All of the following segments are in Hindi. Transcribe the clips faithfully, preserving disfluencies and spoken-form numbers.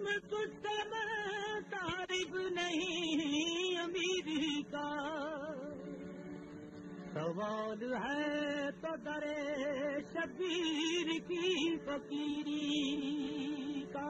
में तुझसे मैं तारीफ नहीं अमीरी का, सवाल है तो दरे शबीर की फकीरी का।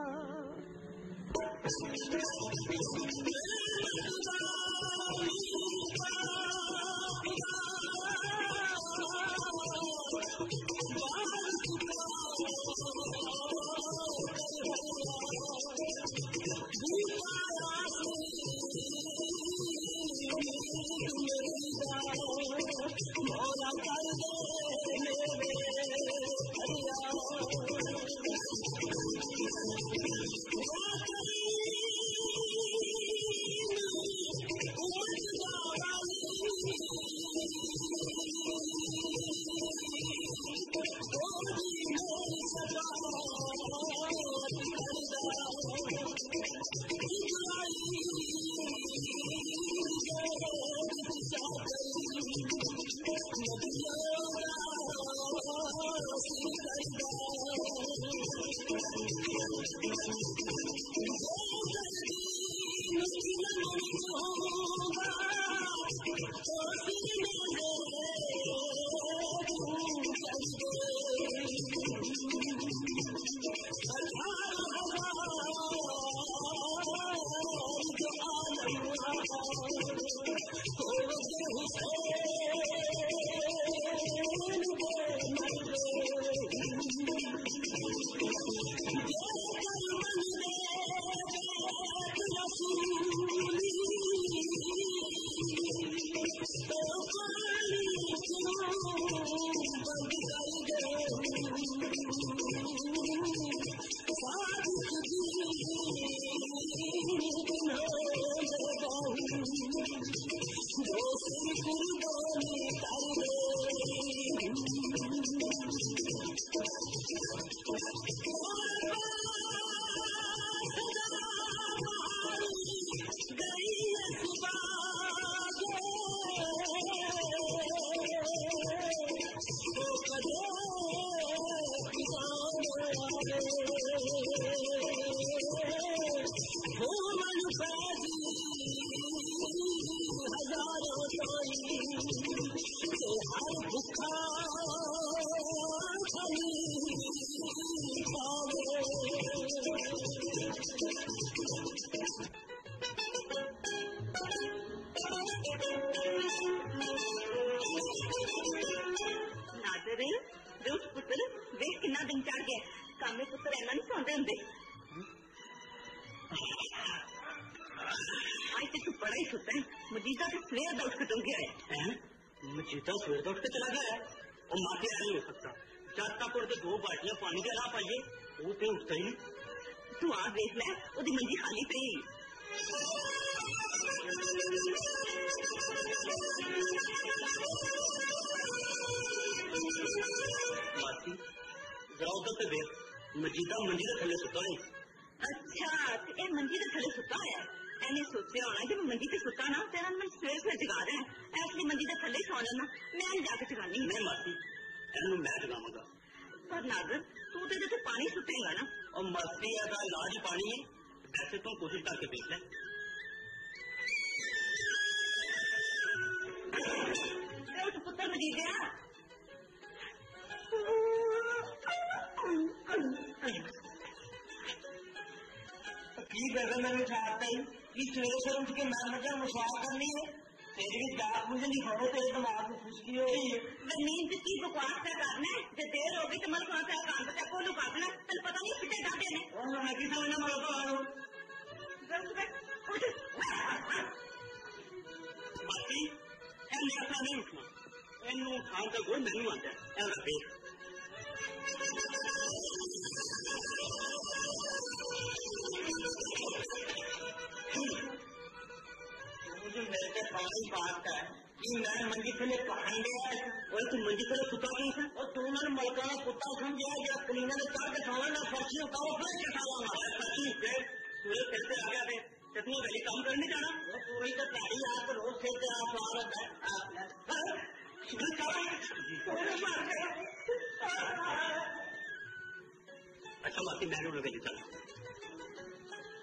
अच्छा मासी मैं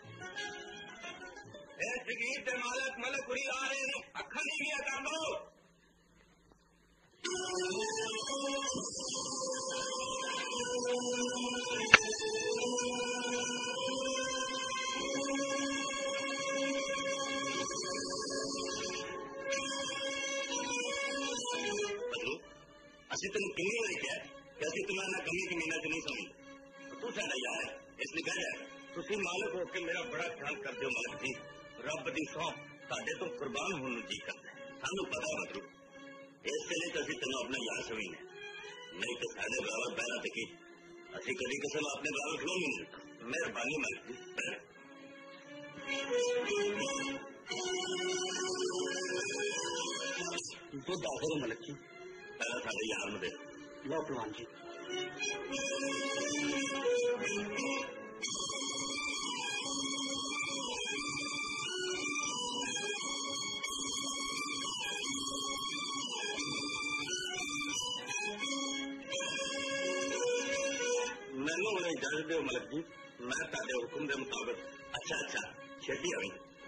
फकीर ते मालक मलक उरी आ रहे हैं, अखा नहीं गया कर लो। असि तेन किन्नी बारी कहा कि असि तुम्हारा ना कमी कमीना च नहीं समझ, तू साडा यार है इसलिए कह जाएगा तुसी मालक होकर मेरा बड़ा ख्याल करते हो मालक जी। रब दी सौं साडे तो कुर्बान होने जी करता है, सानू पता बदरू इसलिए तो असि तेन अपना यार समझने, नहीं तो साडे बराबर बहना तो की असि कभी किसी को अपने बराबर खिलो नहीं मिलता। मेहरबानी मालक जी। दुध आ करो मलक जी, पहला साढ़े यार में दे लो पलवान जी। मैनू उन्हें इजाजत दो मलक जी, मैं ताड़े हुक्म के मुताबिक। अच्छा अच्छा छेती आई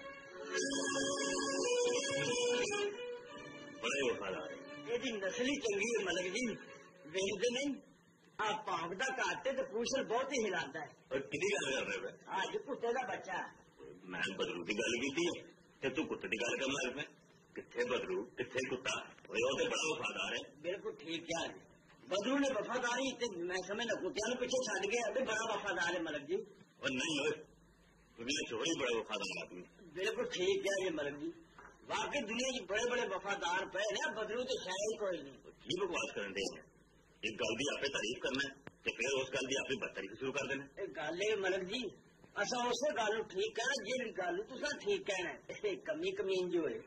बड़े वफादार है, यदि नस्ल ही चंगी है मलक जी। वेखते नहीं आ भौंकदा घट तो पूछल बहुत ही हिलाता है। और किहदी गल कर रहे हो? अज कुत्ते का बच्चा। मैं बदरू की गल की ते तू कुत्ते की गल कर लग पे? किथे बदरू किथे कुत्ता? वो तो बड़ा वफादार है। बिल्कुल ठीक क्या है, बदरू ने वफादारी मैं समझना कुत्तिया पीछे छड़ गया तो बड़ा वफादार है मलक जी। और नहीं हो दुनिया चोरी बड़ा वफादार आदमी। बिल्कुल ठीक है ये मलक जी, वाकई दुनिया की बड़े बड़े वफादार पे ना, बदरू तो शायद ही कोई नहीं। की बकवास कर दे एक गल की आपे तारीफ करना है तो फिर उस गल की आपे बदतारीफ शुरू कर देना। गल है मलक जी, असा उस गल ठीक कहना जी गल तुसा ठीक कहना है, कमी कमीन जो है।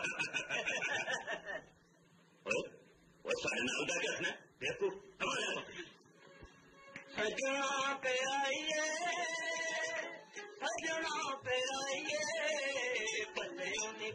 सारे नाल का कहना देखो सजना पे आइए सजना पे आइए बल्ले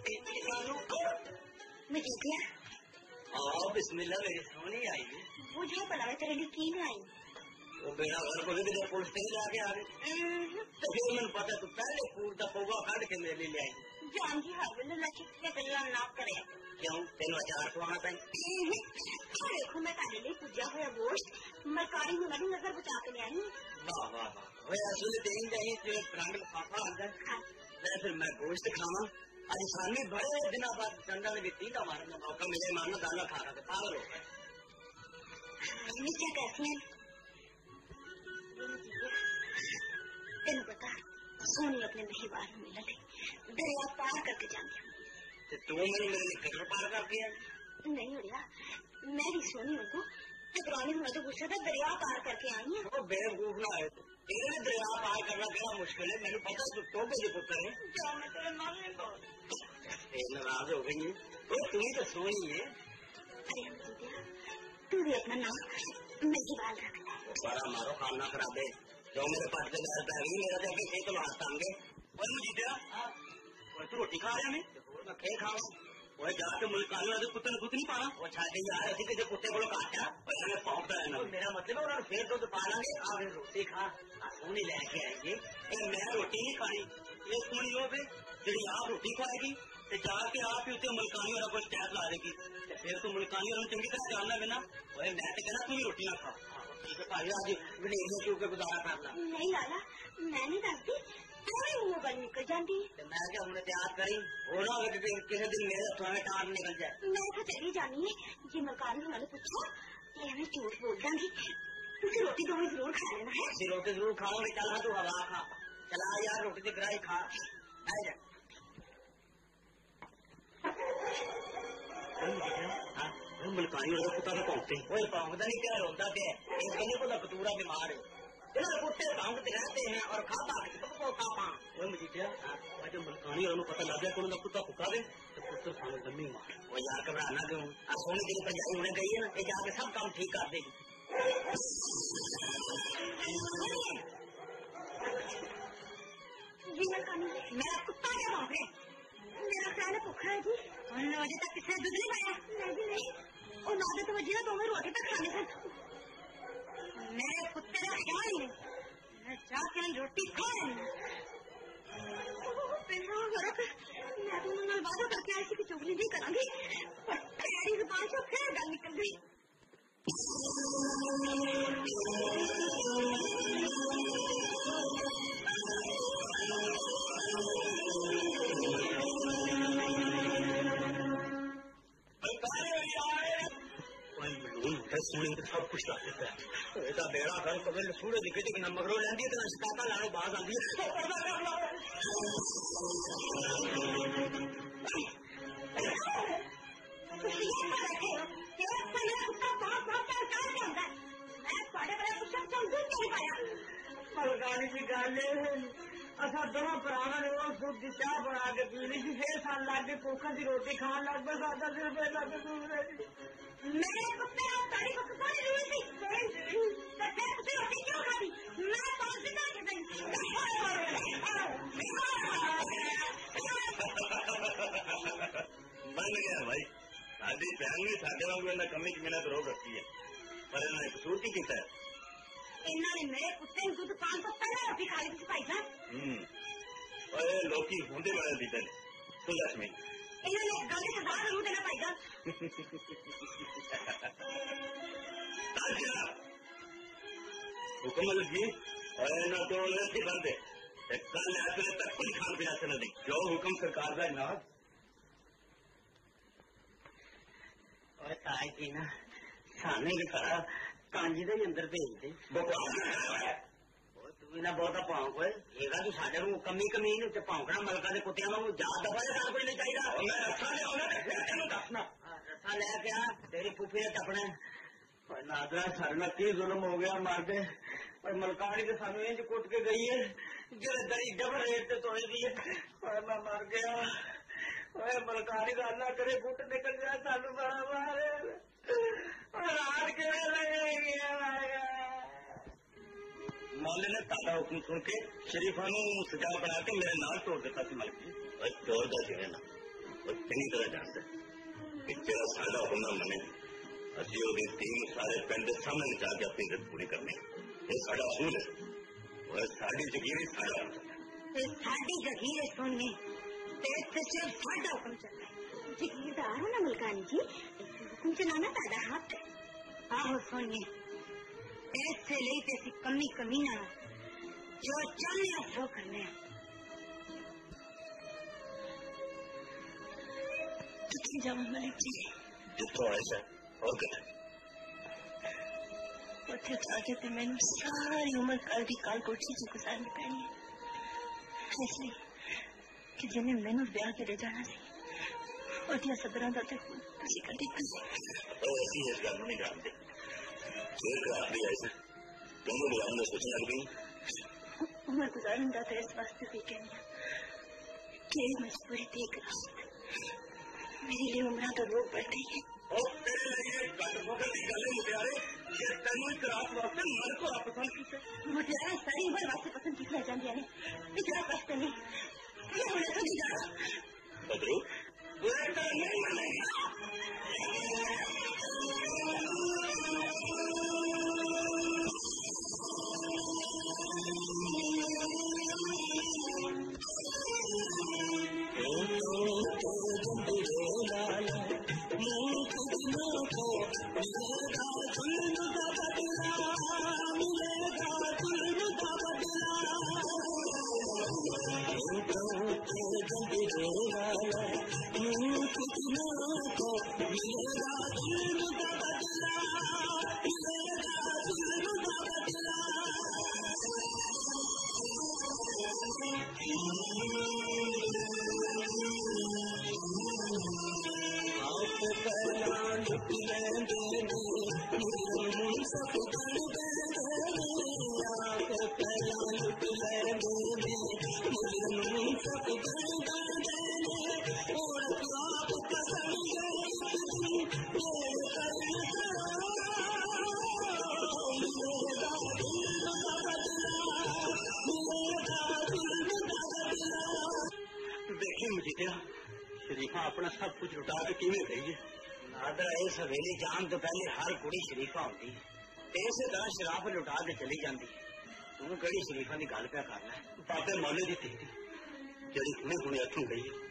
आओ बिस्मिल्लाह मेरी सोनी आई है। मुझे पता है तेरे लिए की नहीं आई। वो बेड़ा घर को भी पुलिस नहीं जाके आ गए तो फिर मैंने पता तो पहले पूर का पौवा काट के मेरे लिए आई। जान जी हाँ बोले लक्ष्य गल्ला ना करे क्यों तेन अचार खवाना पाई। देखो मैं तारे लिए पूजा हुआ गोश्त मरकारी में मेरी नजर बचा के ले आई। वाह वाह वाह असली तेन जाही जो रंग लिफाफा आता है फिर मैं गोश्त खावा। आज सामने बड़े दिनों बाद डंडा ने बीती का मारने का मौका मिले, मानो दाना खा रहा था पागल हो गए। क्या कहती है तेन पता सोनी अपने नहींवार में मिला थी दरिया पार करके जाती हूँ। तू मेरे मेरे कटर पार कर दिया? नहीं हो रहा मैं भी सोनी उनको टकराने में तो गुस्सा था दरिया पार करके आई है। वो बेवकूफ ना है तेरे दरिया पार करना कितना मुश्किल है, मैंने पता तू टोबे के पुत्र है। क्या मैं तेरे मारने को नाराज हो गई है तुम तो सोनी है। अरे तू भी अपना नाम मेरी बाल रखना है। बड़ा मारो काम ना करा दे जो मेरे पास के घर पे है मेरा तो कहीं तो हाथ टांगे और मुझे दिया और तू रोटी खा रहा मैं मैं खे खाऊं वो जाके मुल्कानी वाले कुत्ते ने कुछ नहीं पाना वो छाते जा रहे थे कि कुत्ते को काटा और हमें पहुंचता है ना। मेरा मतलब है उन्होंने फिर दूध पा लेंगे आप रोटी खा सोनी लेके आएंगे मैं रोटी नहीं खानी ये सोनी हो गई जी आप रोटी खाएगी तो जाके आप ही उसे मुल्कानी वाला कुछ टैप ला देगी फिर तो मुल्कानी वालों चंगी तरह जानना बिना मैं तो कहना तू भी रोटी ना खा। ठीक है भाई आज गणेश क्यों के गुजारा करना नहीं लाला मैं नहीं दसती वो बल निकल जाती मैं क्या उन्हें तैयार करी हो ना किसी दिन मेरे थोड़ा टार निकल जाए। मैं तो चली जानी है जी मकानी वाले पूछो ये हमें झूठ बोल देंगी तुझे रोटी तो हमें जरूर खा लेना है। रोटी जरूर खाओगे चला तू हवा खा चला यार रोटी की ग्राही खा जा मुल्कानी वाला कुत्ता तो पहुंचते वो पहुंचता नहीं क्या रोता पे एक बंदे को कतूरा बीमार है कुत्ते भागते रहते हैं और खा खा वो मुझे क्या जब मुल्कानी वालों पता लग गया तो कुत्ता फुका दे तो पुत्र सामने दमी मार वो यार घबराना क्यों सोने के लिए पंजाबी होने गई है ना ये जाके सब काम ठीक कर देगी। मेरा कुत्ता क्या भाग रहे मेरा ख्याल है भूखा है जी अजे तक किसी दूध नहीं पाया नहीं नहीं और ना तो वजी ना दोनों रोटी तक खाने थे मेरे कुत्ते का ख्याल नहीं मैं जाके रोटी खा कोई वादा करके आई थी कि चुगली नहीं करांगी, पर तेरी जुबान से फिर गल निकल गई। सूरज सब कुछ ला देता है, बेटा बेड़ा कर कभी सूरज दिखे कि नमकरो लेंदी है तो शिकायत लानो बाज आती है। मलकानी की गल असा दोनों भरावां ने वो दूध की चाह बना के पी ली थी, फिर सन लग गए भूखन की रोटी खान लग पे सादा सिर पे लग मेरे कुत्ते और तारी को कुत्ता नहीं हुई थी, तो फिर कुत्ते रोटी क्यों खाती? मैं कौन सी तरह के दिन बन गया भाई, साडी बहन भी साडे वांगू इन्हां कमी च मेहनत रोक रखी है, पर इन्हां ने कसूर की कीता है? इन्होंने मेरे कुत्ते ने दूध पान तो पहले रोटी खा ली थी भाई साहब। ओए लोकी होंदे बड़े दीदे तू दस मिनट इन्होंने गल की सजा जरूर देना भाई साहब। हुक्म लगी और ना तो लस्सी कर दे, कल ऐसे तक कोई खान पीना से नहीं, जो हुक्म सरकार का ना और ताए की ना सामने भी खड़ा कांजी दे अंदर भेज दे। तू भी ना बहुता भौंक होए, एगा तू साडे नूं कमी कमीन ते भौंकना मलका दे कुत्तियां वांगू जा दफा दे कोई नहीं चाहिदा। मैं रस्सा ले आउणा ते तैनूं दसना रस्सा ले के आ, तेरी फुफी ने टपना नादरा सारे नाल की जुल्म हो गया मार दे। पर मलकानी तो सानू इंज कुट के गई है जेड़े दरी डबल रेट ते तोड़ी दी है। मैं मर गया ओए मलकानी दा अल्लाह करे गुट निकल गया सानू बड़ा मारे रात के मौले ने ताजा हुक्म सुन के शरीफा नूं सजा बना के मेरे नाल तोड़ दिता सी मलकी। चोर दा जिवे ना चंगी तरह जानदा कि जेड़ा साडा हुक्म ना मने असीं ओदी टीम सारे पिंड दे सामने जाके अपनी इज्जत पूरी करनी, ये साडा असूल है और साडी जगीर साडा साडी जगीर सुनने ते सिर्फ साडा हुक्म चलना है। जगीरदार हो ना मलकानी जी, हुक्म चलाना ताड़ा हाथ है। आहो सुनिए ऐसे लिए तेसी कमी कमी ना जो चलने वो करने कितनी जावा मलिक जी जितो ऐसा और क्या उठे जाके ते मैंने सारी उम्र कल दी काल कोठी च गुजारनी पैनी है, इसलिए कि जिन्हें मैंने ब्याह के ले जाना सी और दिया सदरा दा ते तुसी कर दी और ऐसी इस गल नहीं जानते एक आखिरी ऐसा दोनों बुलाने में सोचने लग गई उम्र गुजारन दा ते इस वास्ते भी कहनी कि मजबूरी देख मेरे लिए उम्र तो लोग बढ़ते हैं और तेरे लिए गट फकर की गल मुटियारे ये तेनों एक रात वास्ते मर को आप पसंद कीते मुटियारे सारी उम्र वास्ते पसंद की रह जांदी ने इतना कष्ट नहीं ये होने तो नहीं जा बदरू बुरे तो नहीं मानेगा शरीफा अपना सब कुछ लुटा के किमें गई है नादरा इस हवेली जान तो पहले हर कुड़ी शरीफा होती है इस तरह शराब लुटा के चली जाती है तू कड़ी शरीफा की गल पे करना है बाबे मौले की थी जी हुणे हुणे अखों गई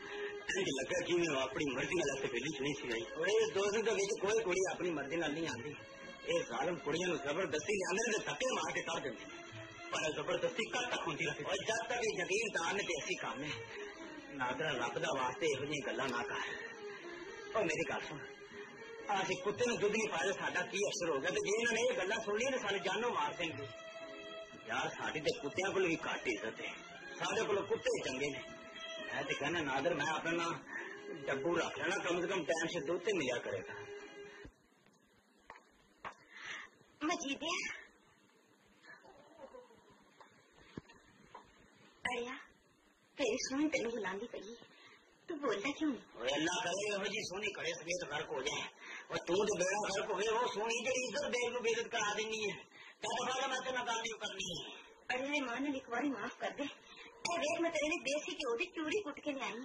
लगा कि मैं अपनी मर्जी नाल ते बेली च नहीं सी आई। ओए दोस्त दे विच कोई कुड़ी अपनी मर्जी नाल नहीं आंदी। ये जालिम कुड़ियां जबरदस्ती लियाने ते धक्के मार के कर देंदे। पर जबरदस्ती कद तक होंदी रही? और जब तक यकीन दान ते ऐसी काम है नादरा रब दा वास्ते इहो जी गल्लां ना कर। और मेरी गल सुन, असीं कुत्ते नूं दुध नहीं पाया साडा की असर हो गया ते जे इन्हां ने ये गल्लां सुन लियां ते सानूं जानों मार देंगे। यार साडी ते कुत्तियां कोल भी घट इज्जत है, साडे कोल कुत्ते चंगे ने। मैं तो कहना नादर मैं अपना डब्बू रख लेना, कम से कम टाइम से दूध तो मिला करेगा। मजीदिया अड़िया तेरी सोनी तेन बुलांदी पई, तू बोलता क्यों नहीं? अल्लाह करे यहो जी सोनी खड़े सफेद गर्क हो जाए और तू तो बेड़ा गर्क हो वो सोनी जी इज्जत देख लो बेइज्जत करा देनी है। क्या मैं तेना गल नहीं करनी है। अरे मां ने एक बार माफ कर दे। देख मैं तेरे लिए देसी घ्यो की चूड़ी कुट के लाई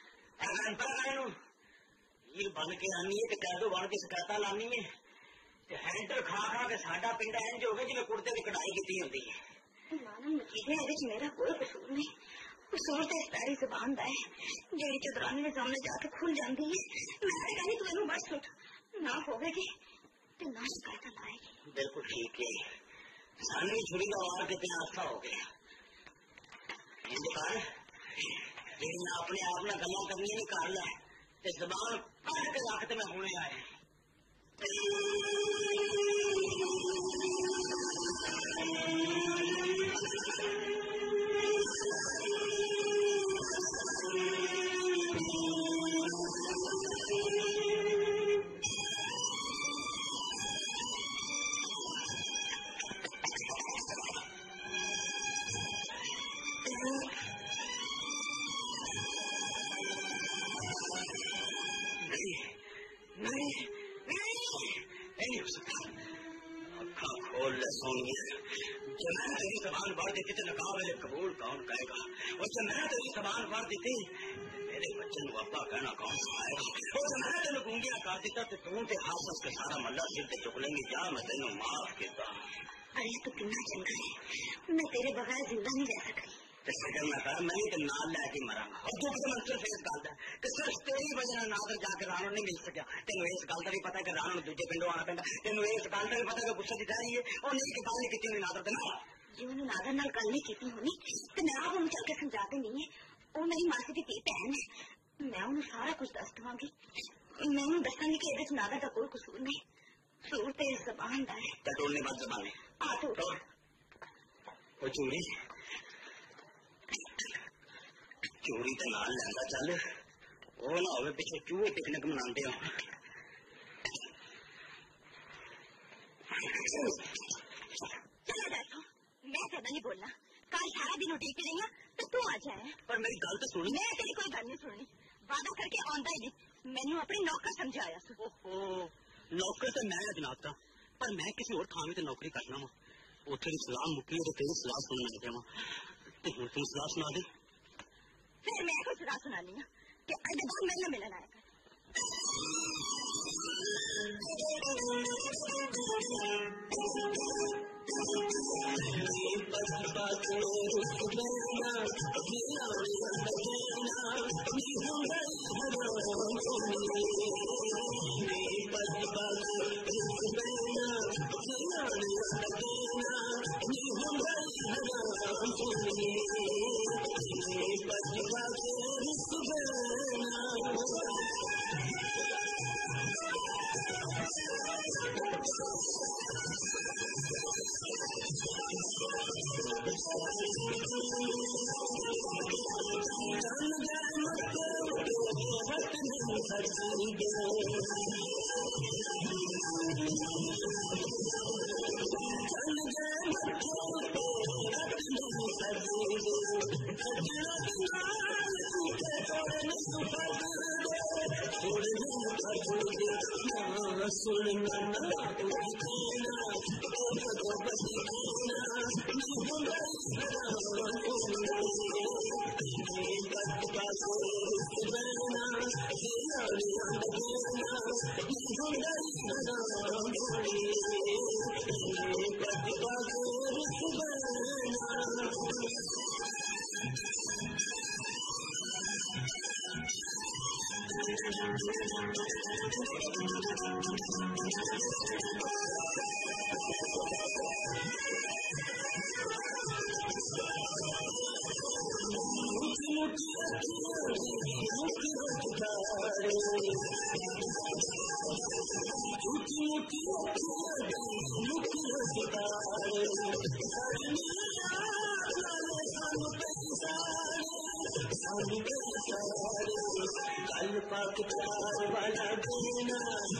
ये बन के आनी है कैदो बन के शिकायत लानी है। हैंटर खा खा के साडा पिंड इंज हो गया जिवें कुर्ते की कढ़ाई की होती है। मानो मकीने मेरा कोई कसूर नहीं, कसूर तो इस तारी जबान का है जी चौधरानी के सामने जाके खुल जाती है। मैं कहनी तू इनू बस सुट ना होगी तो ना शिकायत लाएगी। बिल्कुल ठीक है, सानू छुरी का वार के हादसा हो गया। अपने आप न गल्लां करनियां नहीं कर लै ते जबान कट के रख ते मैं हुणे आए। जबान भर देती तो नकाब है कबूल कौन कहेगा। और जब मैं तेरी जबान भर देती मेरे बच्चे को अब्बा कहना कौन सिखाएगा। और जब मैं तेन गूंगिया कर दिता तो तू ते हाथ के सारा मल्ला सिर ते चुक लेंगे। जा मैं तेन माफ किया। अरे तू कितना चंगा है, मैं तेरे बगैर जिंदा नहीं रह सकती। फिक्र ना कर, मैं तो नाल लैके मरांगा। और तू तो सिर्फ इस गल कि सिर्फ तेरी वजह नादर जाके राणो नहीं मिल सकिया। तेन इस गल का भी पता कि राणो दूजे पिंडों आना पैंदा। तेन इस गल का भी पता कि गुस्से की जा रही है और नहीं कि गल नहीं की नादर के नाल। जी उन्हें नादर नाल गल नहीं की होनी तो मैं आप चल के समझाते नहीं है। वो मेरी मासी की भैन है, मैं उन्हें सारा कुछ दस देवांगी। मैं उन्हें दसांगी कि ये नादर का कोई कसूर नहीं, कसूर तो इस जबान का है। टोलने बाद जबान आ तो वो चूड़ी चोरी तो नाल लैंदा चल, वो ना होवे पिछले चूहे पिकनिक मनाते हो। चलो बैठो, मैं ज्यादा नहीं बोलना। कल सारा दिन उठी के रही तो तू आ जाए। पर मेरी गल तो सुन। मैं तेरी कोई गल नहीं सुननी, वादा करके आंदा ही नहीं। मैनू अपनी नौकर समझाया। ओहो नौकर तो मैं जनाब था, पर मैं किसी और थां ते नौकरी करना वा। उत्थे दी सलाह मुक्की ते तेरी सलाह सुनना लग्या वा ते हुण तू सलाह सुना दे। फिर मैं कुछ सलाह सुना ली कि अज बाद मेरे मिलन आया कर। कल पाक प्यार वाला देना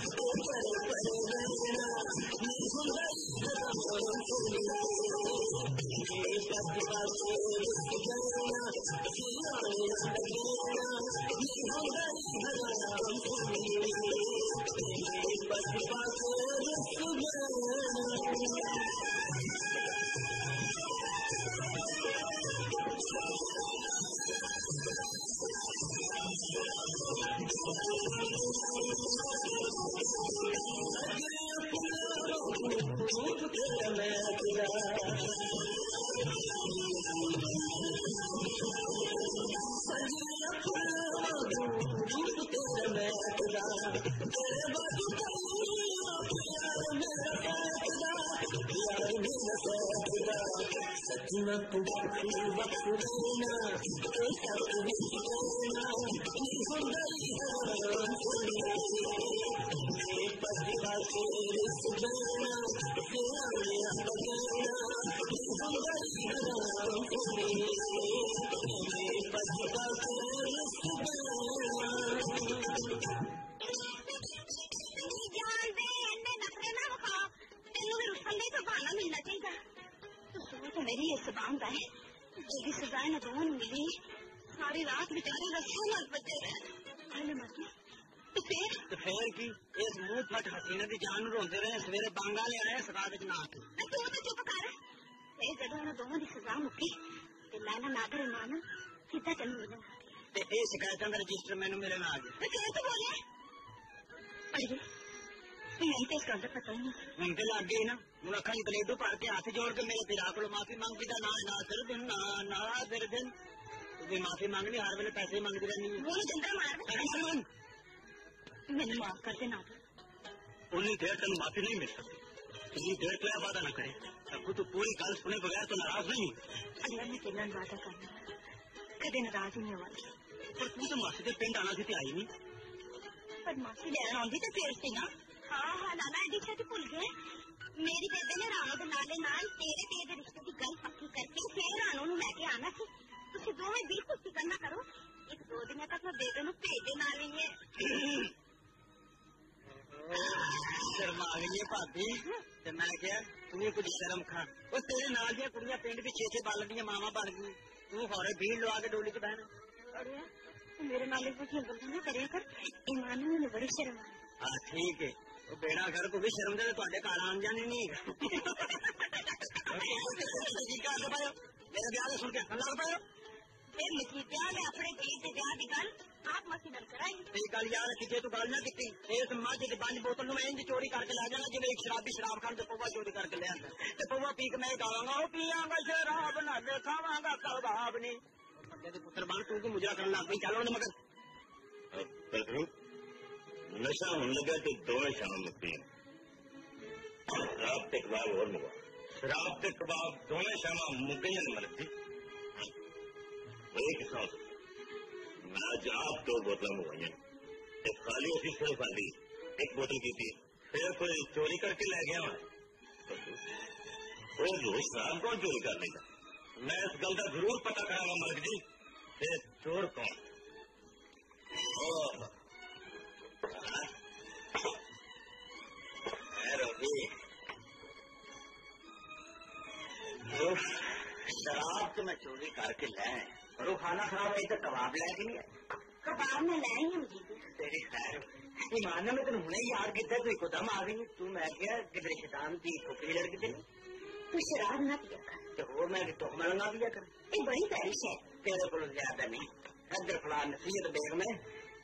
मेरी ये जबान का है जल्दी सजाए न दोनों मिली सारी रात बेचारे रस्सों में बचे रहे तो फिर तो फिर की इस मुंह फट हसीने की जान रोंदे रहे सवेरे बांगा ले आए सदा विच ना तू तो चुप कर ए जदों उन्हां दोवां दी सजा मुक्की ते मैं ना नागर मान सीधा चली मिलना ते ए शिकायतां दा रजिस्टर मैनू मेरे नाल आ गया मैं क्या तो बोले अरे नहीं तो इसका पता ही नहीं हम तो लग गई ना हूँ अखा प्लेटू भर के हाथ जोड़ के मेरे पिता को माफी मांगी ना ना सिर दिन ना ना फिर दिन तू माफी मांगनी हर वेले पैसे मंगती रहनी मैंने माफ कर देना उन्नी देर तेन माफी नहीं मिल सकती इतनी देर तो वादा न करे अब तू पूरी गल सुने बगैर तो नाराज नहीं अल्लाह ने तेरा वादा करना कदे नाराज नहीं होगी पर तू तो मासी के पिंड आना सी आई नहीं पर मासी लैन आती तो फिर सी ना हाँ हाँ नाना एडी छेती भुल गए मेरी बेबे ने राणो के नाले नाल तेरे तेरे रिश्ते की गल पक्की करके फिर राणो नूं लैके आना सी तुसीं दोवें बिल्कुल फिकर ना करो एक दो दिन तक मैं बेबे नूं भेजे ना लेंगे शर्मा गई है भाभी ते मैं क्या तू भी कुछ शर्म खा वो तेरे नाल दी कुड़ियां पिंड दी छे छे बालन दी मावां बन गई तू हौरे भीड़ लवा के डोली च बहना अरे मेरे नाले कुछ गल्लां ना करिया कर ईमान नूं बड़ी शर्म आ हाँ ठीक है वो बेड़ा घर को भी शर्म दे तो घर आन जाने नहीं है मेरे ब्याह सुन के हल्ला पायो फिर मसीतिया ने अपने जी के ब्याह की गल आप मसी नल कराई ये गल याद रखी जे तू गल ना की इस मझ की बंद बोतल में इंज चोरी करके ला जाना जिवें एक शराबी शराब खान से पौवा चोरी करके ले आंदा ते पौवा पी के मैं गावांगा ओ पियांगा शराब ना ले खावांगा कबाब नहीं बंदे दे पुत्र बन तू को मुजरा करन लग पई चलो न मगर नशा होने लगा तो दोनों शाम मुक्ति शराब के कबाब और मुका शराब के कबाब दोनों शाम मुके मलती एक सौ मैं आज आप दो बोतल मंगवाई एक खाली होती सिर्फ खाली एक बोतल की थी फिर कोई चोरी करके ले गया वो रोज शराब कौन चोरी कर लेगा मैं इस गल का जरूर पता करांगा मलिक जी फिर चोर कौन शराब तो मैं चोरी करके ले और वो खाना खराब है तो कबाब लेके नहीं कबाब में ले ही मुझे तेरी खैर ईमान में तेन हुने याद किया तू एकदम आ गई तू मैं क्या किधर शैतान की खोपड़ी लड़की तेरी तू शराब ना पिया कर तो वो मैं तुखमा लगा दिया कर ये बड़ी पैरिश है तेरे को ज्यादा नहीं इधर फला नसीहत बेग में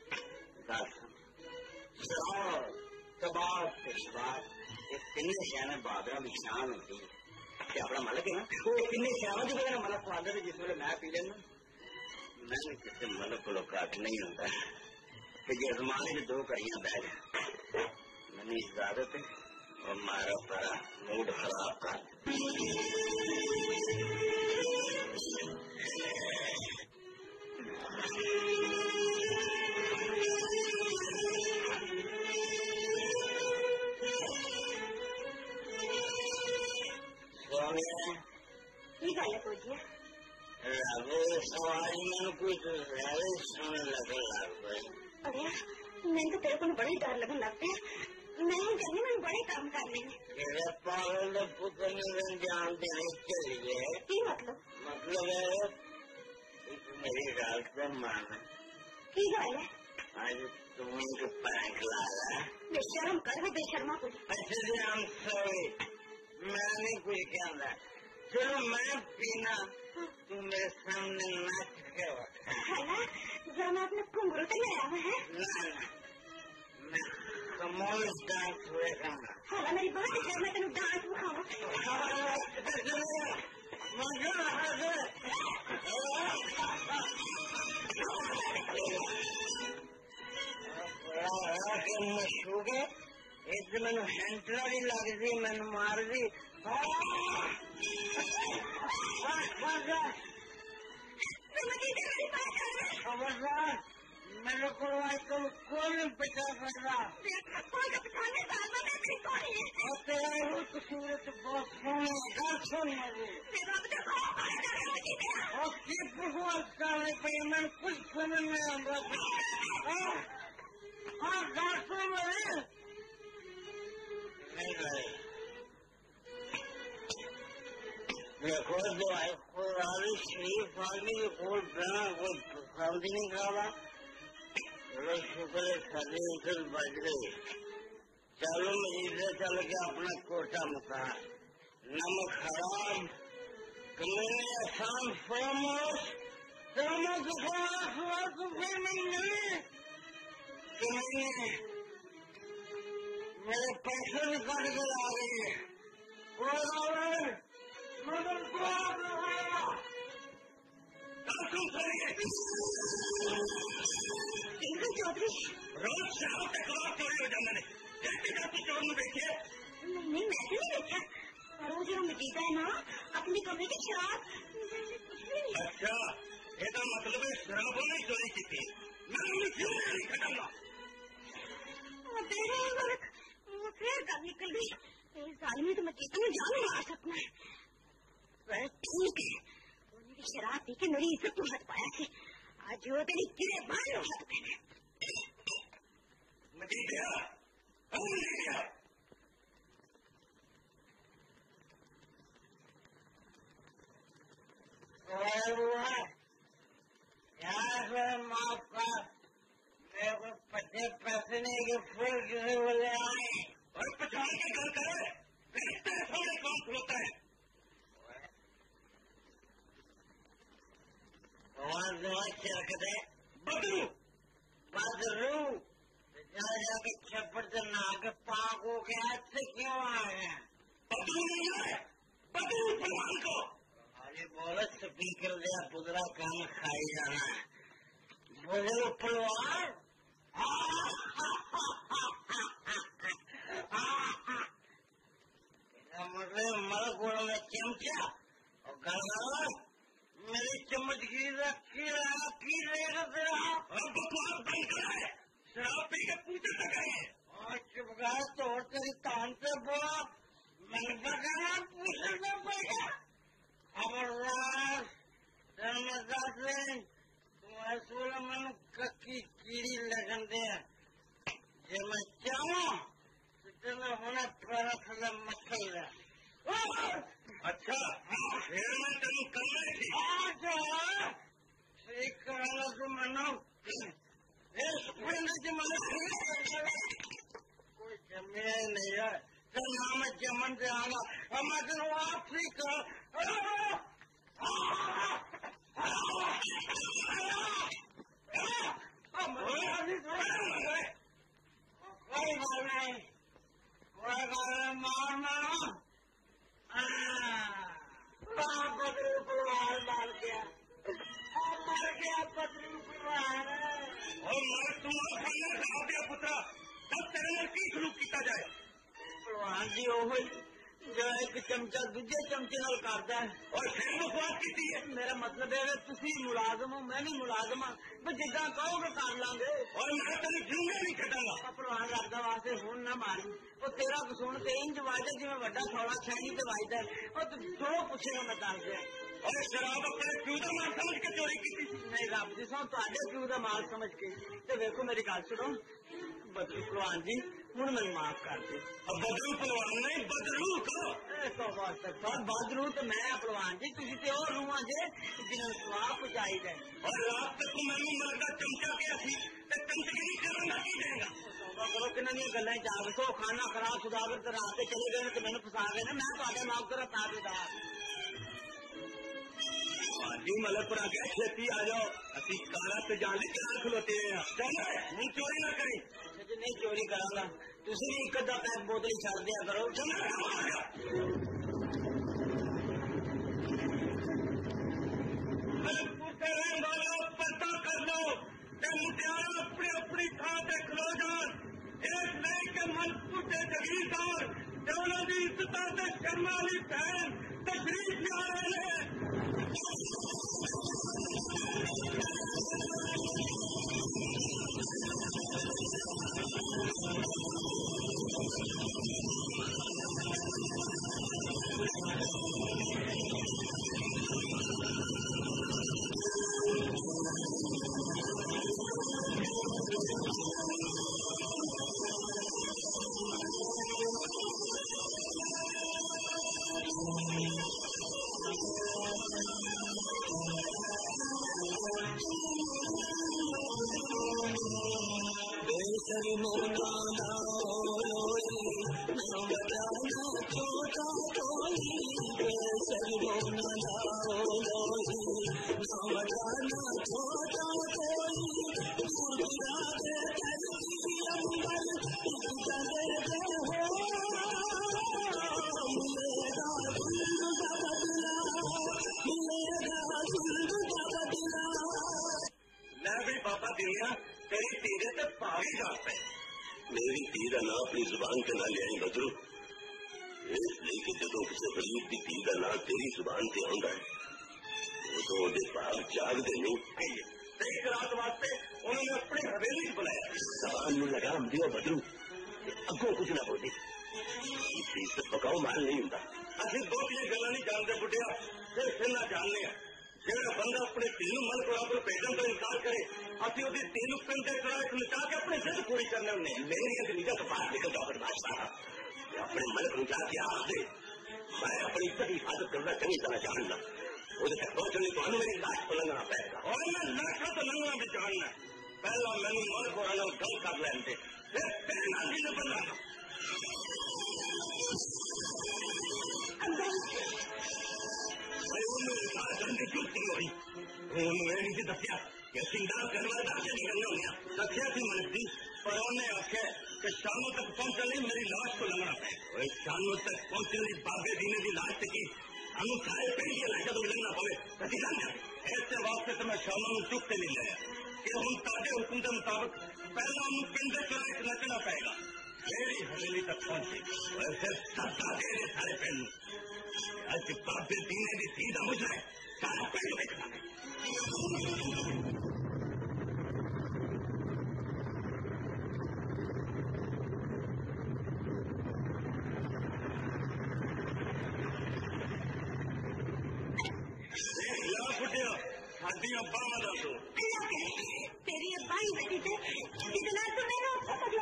शराब कबाब पेशवाब ये तीन शहर बादरा की शान होती है अपना मलक है ना वो तीन शहरों की वजह मलक खुआते थे जिस वे मैं पी लेना मैं किसी मलक को घट नहीं होता कि जजमाने की दो कड़ियां बैठ मैंने इजाजत है और मारा पड़ा मूड खराब कर की गल है पूजिया सवारी मैंने कुछ सुनने लगे लग गई। अरे मैंने तो तेरे को बड़ा डर लगन लग पिया। मैं कहनी मैं बड़े काम कर लेंगे तेरे पागल पुत्र ने जान देने के लिए की मतलब मतलब है मेरी गाल को माना की गल है आज तुम्हें जो पैंक लाया बेशर्म कर वो बेशर्मा कुछ अच्छे से हम सॉरी मैंने कुछ क्या चलो मैं पीना तू मेरे सामने नाच के है ना जरा मैं अपने घुंघरू तो ले आया है ना ना मैं कमोल डांस हुए करना हाँ मेरी बात है मैं तेन डांस दिखाऊं मशहूर एक मैनू हैंटला भी लगती मैनू मार दी खबरदार मेरे को आजकल कोई नहीं बचा सकता तेरा कसूर तो बहुत सोने घर सोने और की बकवास करने पे मैंने कुछ समझ में आ रहा हाँ गाँव में नहीं गए देखो जो है खुदारी शरीफ आदमी के कोल बना कोई शांति नहीं करा चलो शुक्र है सर्दी उठल बज गई चलो मजीद चल के अपना कोटा मका नमक खराब कमीने आसान फरामोश कमीने तो फिर नहीं मिली कमीने मेरे पैसे भी काट कर आ गई है चौधरी रोज शराब का खराब चोरी हो जाता है चोर में देखिए नहीं मैं तो नहीं देखा और वो जो मजीदा है ना अपनी कमरे की शराब अच्छा ਇਹਦਾ मतलब है शराब ने चोरी की थी मैं उन्हें क्यों नहीं खटाऊंगा फिर गल निकल गई इस आदमी तो मैं कितनी जान मार सकता है ठीक है उन्हें शराब पी के मेरी इज्जत को हट पाया थी आज वो तेरी गिरे बाहर हो सकते हैं मुझे दिया मुझे दिया माफ कर मेरे को पच्चीस पैसे नहीं के फूल किसी बोले आए और पचास के घर करे थोड़े काम होता है दे बदरू बदरू जाके छप्पर से नाक पाक हो गया से क्यों आ गया बदरू नहीं है बदरू भगवान को अरे बोलो स्पीकर दिया पुदरा काम खाई जाना है बोले पलवान मतलब मर गोड़ में चमचा और गलगला मेरी चम्मच की रखी रहा पी रहेगा तेरा और बकवास बंद करा है शराब पी के पूछे लगा है और चुप गया तो तेरी तान से बोला मैंने बगाया पूछना पड़ेगा खबरदार धर्मदास तुम्हारे सोलह मन कक्की कीड़ी लगन दे जे मैं चाहूँ तो मैं होना पैरा थला मक्खल है अच्छा फिर मैं तेन करना थी ठीक कराना तो मनो कोई जमे नहीं है तो नाम जमन से आना और मैं तेन आप ठीक कर कोई बात नहीं कोई बात नहीं मारना बदरू को मार मार गया मर गया बदरू को मार और मैं तू खाना खा दिया पुत्रा तब तेरे नाल की सलूक किया जाए। भलवान जी ओह जो एक चमचा दूजे चमचे नाल करदा है और फिर बकवास की है। मेरा मतलब है तुसी मुलाजम हो मैं भी मुलाजम हाँ मैं जिदा कहोगे कर लांगे और मैं तेरी जिंदगी नहीं छड्डांगा। भलवान रखदा वास्ते हुण ना मारी वो तेरा कसून ते इंज वाजदा जिवें वड्डा थोड़ा छैनी ते वाजदा वो तू जो पुछेगा मैं दस दिया। और शराब अपने प्यू का माल समझ के चोरी की नहीं रब जी सौ तुहाडे प्यू का माल समझ के ते देखो मेरी गल सुनो बदलू भलवान जी हूँ मैं माफ कर दे। अब बदलू भलवान नहीं बदलू करो बदलू तो मैं भलवान जी तुम तो और रूह जे जिन्हें स्वाब पहुंचाई गए और रात तक मैंने मरदा चमचा गया थी चमचगिरी करना की देगा। करो कि गल् जाग सो खाना खराब सुधागर तो रात चले गए तो मैंने फसा गए ना मैं तो माफ करा ताबेदार जी मलकपुरा गया छेती आ जाओ अभी कारा से जाने के हाथ खलोते हैं चोरी ना करी नहीं चोरी करांगा तुम भी एक अद्धा पैक बोतल छड़ दिया करो। मलकपुर से रहने वाला पर्दा कर लो मुटियारा अपनी अपनी थां से खलो जान एक नहीं के मलकपुर के जगीरदार उन्होंने भी इज्जत से शर्मा वाली बहन तशरीफ ले आ रहे हैं। तेरी तीरे तो पावी जात है मेरी धी का नाम अपनी जुबान के ना लिया बदरू इसलिए जो किसी गरीब की धी का नाम तेरी जुबान से आता है वो तो पाप जागते नहीं। एक रात वास्ते उन्होंने अपनी हवेली च बुलाया जबान में लगाम दियो बदरू अगो कुछ ना बोली इज्जत पकाओ माल नहीं होता असि बहुतिया गल्लां नहीं जानते बुढ़िया सिर्फ इन्ना जानने जेड़ा बंदा अपने धी मल को आप भेजन तो इनकार करे असि उसकी धी पिंड के तरह नचा के अपनी जिद पूरी करने होने मेरी एक निजा तो बाहर निकल जाओ बदमाश साहब अपने मलक नचा के आप दे मैं अपनी इज्जत की हिफाजत करना चंगी तरह जानना वो तक पहुंचने तो मेरी लाश को लंघना पड़ेगा और मैं लाशा तो लंघना भी जानना पहला मैंने मलक और अलग गल कर लेंगे फिर तेरे नाल भी न बनना दसिया सिंगार करने वाले दादे नहीं करने होंगे दसिया थी मनती पर उन्हें आख्या कि शामों तक पहुंचने मेरी लाश को लंघना पे शामों तक पहुंचने बाबे दीने की लाश की हम सारे पेड़ की लाशा तो लंघना पवे कभी जाने ऐसे वास्ते तो मैं शामों में चुप से नहीं लिया कि हम ताजे हुक्म के मुताबिक पहला हम पिंड चुनाव नचना पड़ेगा मेरी हवेली तक पहुंचे वैसे सत्ता दे रहे सारे पिंड आज बाबे दीने की सीधा मुझे सारा पिंड देखना है। तेरी अब्बा ही बची थे इतना तो मैंने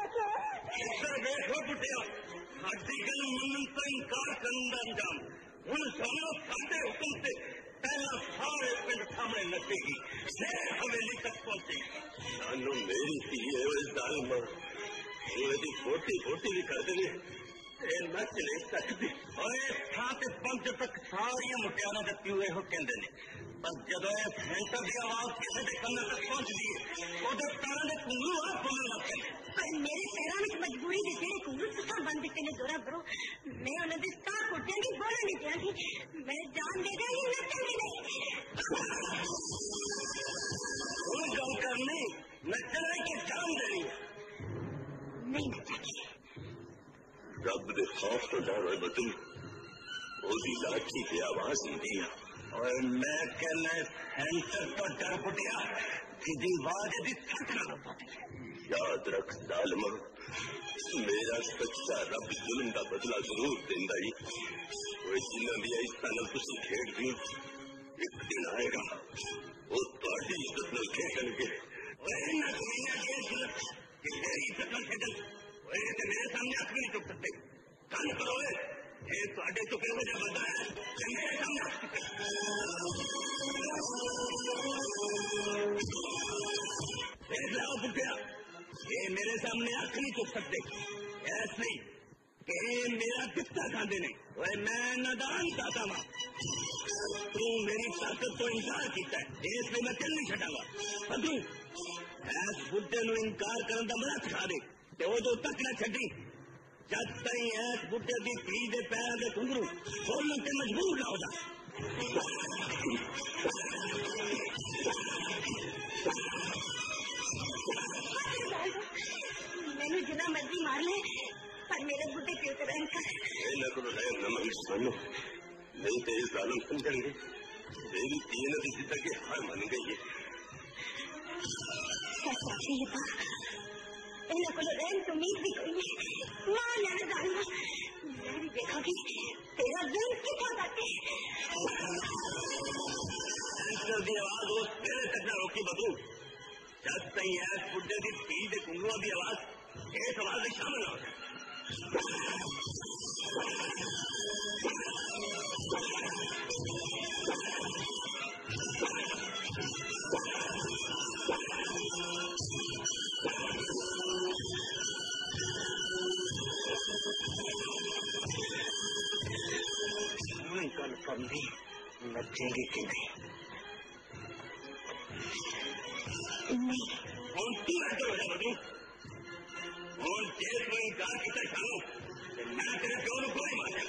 देखो बुढ़िया हड्डी गल मनन तो इनकार करना अंजाम हूं सोनो साढ़े हुक्म से पहला सारे पिंड सामने नचेगी फिर हवेली तक पहुंचेगी सानू मेरी थी दालमा फोटी फोटी भी कर देंगे नच नहीं सकती और इस थां से पंच तक सारिया मुटियारा जत्ती हुए हो कहते हैं पर जब सेंटर की आवाज किसी के कन्न तक पहुंच गई है उधर पैरों के कुंगलू आप बोलने लग गए पर मेरे पैरों में मजबूरी के जेड़े कुंगलू सुखा बंद दिते ने दोरा बरो मैं उन्हें दे ता कुटियांगी बोलने नहीं दियांगी मैं जान दे जाऊंगी नचूंगी नहीं वो गल करनी नचना और बतू ओदी लाठी की आवाज दी है और मैं कहना सेंटर तो डर पुटिया कि आवाज दी याद रख जालमा मेरा सच्चा रब जुल्म का बदला जरूर देंदा ही जिन्हों दी इज्जत नाल तुसीं खेडदी एक दिन आएगा वो तुहाडी इज्जत नाल खेडणगे इज्जत नाल खेडन मेरे सामने अख भी नहीं चुक सकते गल करो ये तुहाडे तो किहो जिहा बंदा है मेरे सामने लाओ पुटिया ये मेरे सामने अख नहीं चुक सकते ऐस नहीं कि मेरा कितना खाते ने मैं नादान चाहता वहां तू मेरी ताकत तो इनकार किया इसलिए मैं चल नहीं छटांगा तू ऐस बुढ़े नु इनकार करने का मना सिखा दे उदो तक न छी जब तई ऐस बुढ़े की धी के पैर के घुंघरू खोलने से मजबूर ना हो जा मैंने जितना मर्जी मार ले पर मेरे बुढ़े के ऊपर रहम कर नहीं तो इस जालम समझेंगे मेरी तीन की जिंदगी हार मान गई है इन्हें को रहम तो उम्मीद भी कोई नहीं मां लेने जालमा मैं भी देखोगी तेरा दिल कितना बाटे की आवाज वो तेरे तक न रोकी बतू जब तई ऐस बुढ़े की धी के घुंघरू की आवाज इस आवाज में शामिल हो जाए कल कभी नचेंगे कि नहीं नहीं कौन तू ऐसे हो जाए बतू और जेल में इनकार किया शानू मैं तेरे प्यो को कोई मारे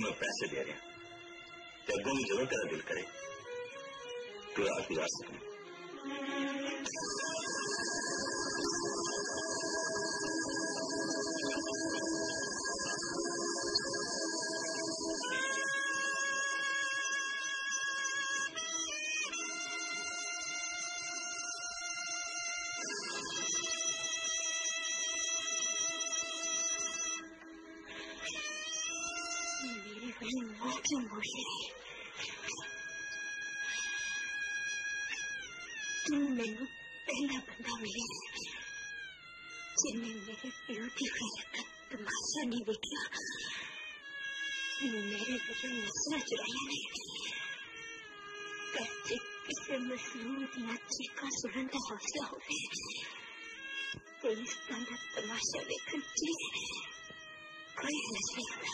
मैं पैसे दे रहा तो अगों में जरूर तेरा दिल करे तू रात गुजार सकूं। क्यों बोली तुम मैनू पहला बंदा मिले जिन्हें मेरे प्यो की खैर का तमाशा नहीं देखा, मेरे वजह नसला चुराया नहीं करते किसी मजलूम दिया चीखा सुनने का हौसला हो तो इस तरह तमाशा देखने की कोई हर्ज नहीं होता।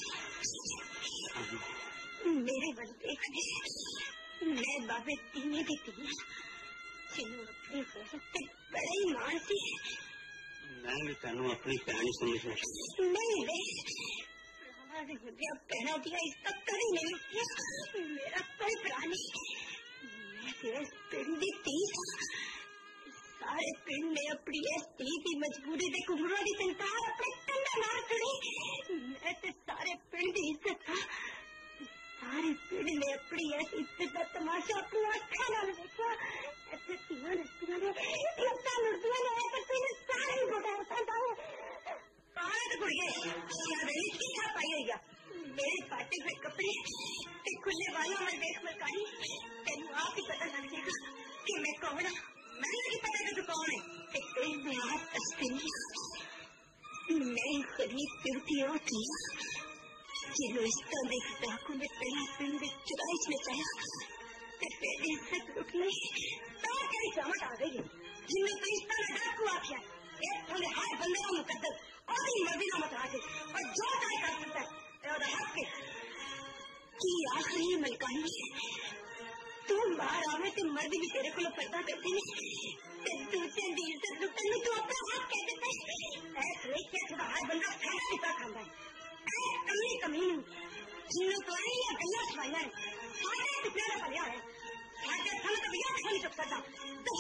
मेरे बल देखने मैं बाबे तीने की तीना जिन्हों अपनी फौजत पे बड़े ही मान सी मैं भी तेनू अपनी भैन समझना नहीं वे भरावां दे हुंदियां भैणां दियां इज्जत करी नहीं किया मेरा कोई भरा नहीं मैं तेरे पिंड दी धी सारे पिंड ने अपनी इस धी की मजबूरी दे कुमरों की तनख्वाह अपने कंधे नाल खड़ी मैं ते सारे पिंड की इज्जत सारे पिंड ने अपनी इस इज्जत का तमाशा अपनी अखा नाल देखा ऐसे तीन रस्तियां ने लत्तां लुड़दियां ने ते पिंड सारे ही गोटा उठांदा कहां ते कुड़िए याद नहीं की खा पाई होई मेरे पाटे पे कपड़े ते खुले वालों में देख मलकानी तेनू आप ही पता लग जाएगा कि मैं कौन हूं। मैं नहीं पता कि तू कौन है ते तेरे में आप दसते नहीं मैं गरीब प्योती होती जिन्हों इस तरह देख डाकू ने पहला पिंड चुराई से चाया ते फिर इज्जत लुट ली तो तेरी समझ आ गई है जिन्हों तो इस तरह डाकू आख्या एक थोड़े हर बंदे का मुकद्दर और ही मर्जी का मतराज है और जो तय कर सकता है और हक के कि आखिरी मलकानी तू बाहर आवे तो मर्द भी तेरे को पर्दा करते नहीं ते दूसरे दी इज्जत लुटन में तू अपना हक कह देता है ऐसे क्या थोड़ा हर बंदा फैस पिता खांदा है कमी कमी जिन्हों तो आई है गल्ला छवाइया है सारे टुकड़े का भरिया है साढ़े थल तो भैया नहीं चुप सकता तो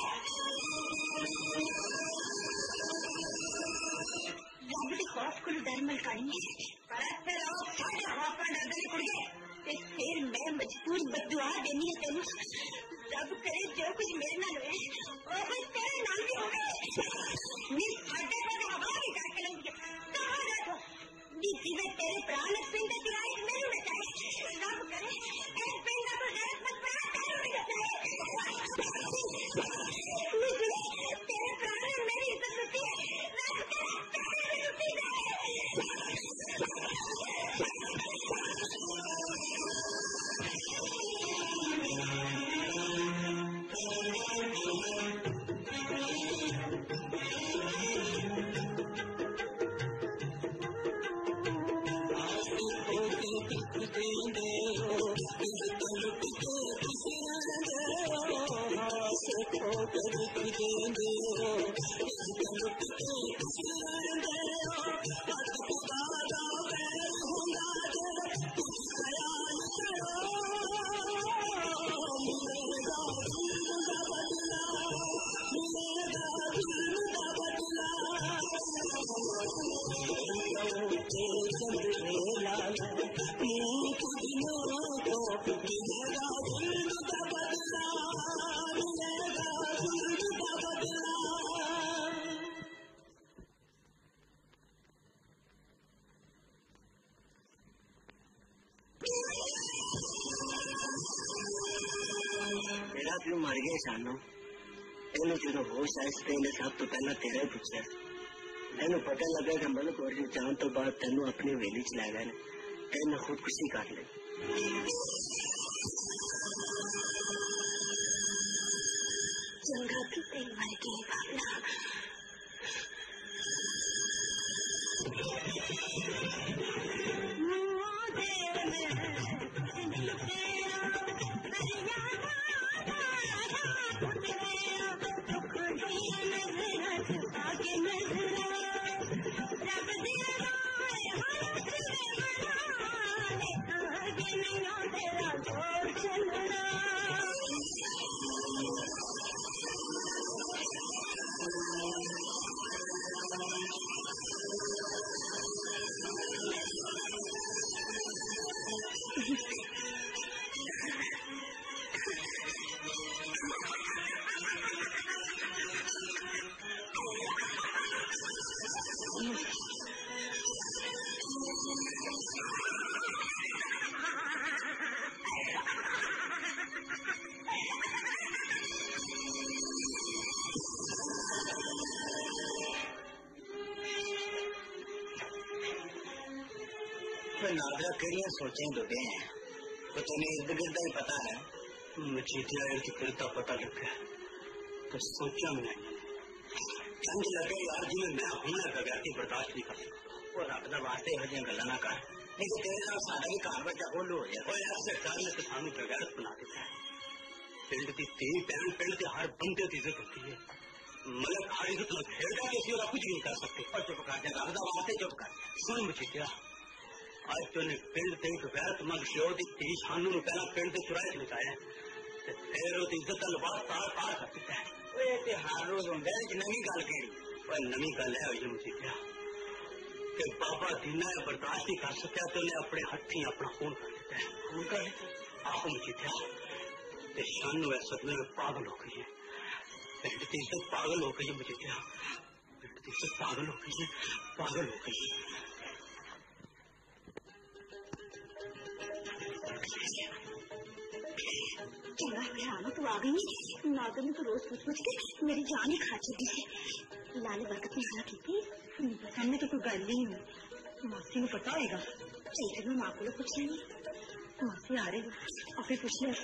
रब के खौफ को डर मलकानी पर फिर आओ साढ़े खौफ का डर नहीं कुड़िए फिर मैं मजबूर बददुआ देनी है तेनू रब करे जो कुछ मेरे नाल होए और कुछ तेरे नाल भी होवे नी साढ़े पर हवा भी करके लगी कहां देखो नी जिवे तेरे प्राण ने पिंड की आई मेरे बचाए रब करे इस पिंड को गैरत मत पड़ा तेरे बचाए नी तेरे प्राण ने मेरी इज्जत लुटी है रब करे तेरे भी लुटी जाए मर गए सानू तेन जो होश आए ने सब तो पहला तेरा ही पूछा तेन पता लगा कि मलक और जान तो बाद तेन अपनी हवेली च लै गए तेन खुदकुशी कर ली चंगा कि तेन मर गए बाबला नादरा कड़ियां सोचें तो हैं तो तुम्हें इर्द गिर्द ही पता है मचीटिया इर्द गिर्द का पता लग गया तो सोचा मैं समझ लगे यार जी मैं हूं बगैर की बर्दाश्त नहीं कर सकता वो रब का वास्ते यह गल ना कर नहीं तो तेरे नाल साडा भी घर बच्चा बोलो हो जाए यार सरकार ने तो सानू बगैरत बना दिता है पिंड की धी भैन पिंड के हर बंदे की इज्जत होती है मतलब हर इज्जत में खेलता है किसी कुछ नहीं कर सकते और चुप कर जा रब का वास्ते चुप कर सुन मचीटिया आज तूने पिंड से एक गैरतमंद प्यो की धी सानू पहला पिंड से चुराए लुटाया फिर वो इज्जत का लिबास तार पार कर दिता है हर रोज होंगे नवी गल कही नवी गल है मचीटिया कि बाबा दीना बर्दाश्त नहीं कर सकिया तो उन्हें अपने हथी अपना खून कर दिता है खून कर दिता आहो मचीटिया सानू इस सदमे में पागल हो गई है पिंड की इज्जत पागल हो गई है मचीटिया पिंड की इज्जत पागल हो गई है पागल हो गई है चंगा रानो तू आ गई नागर ने तो रोज पूछ पूछ के मेरी जान ही खा चुकी है लाले बरकत ने हाँ की सामने तो कोई गल ही नहीं मासी को पता होगा चल मैं माँ को पूछ लेंगी मासी आ रही और फिर पूछ लिया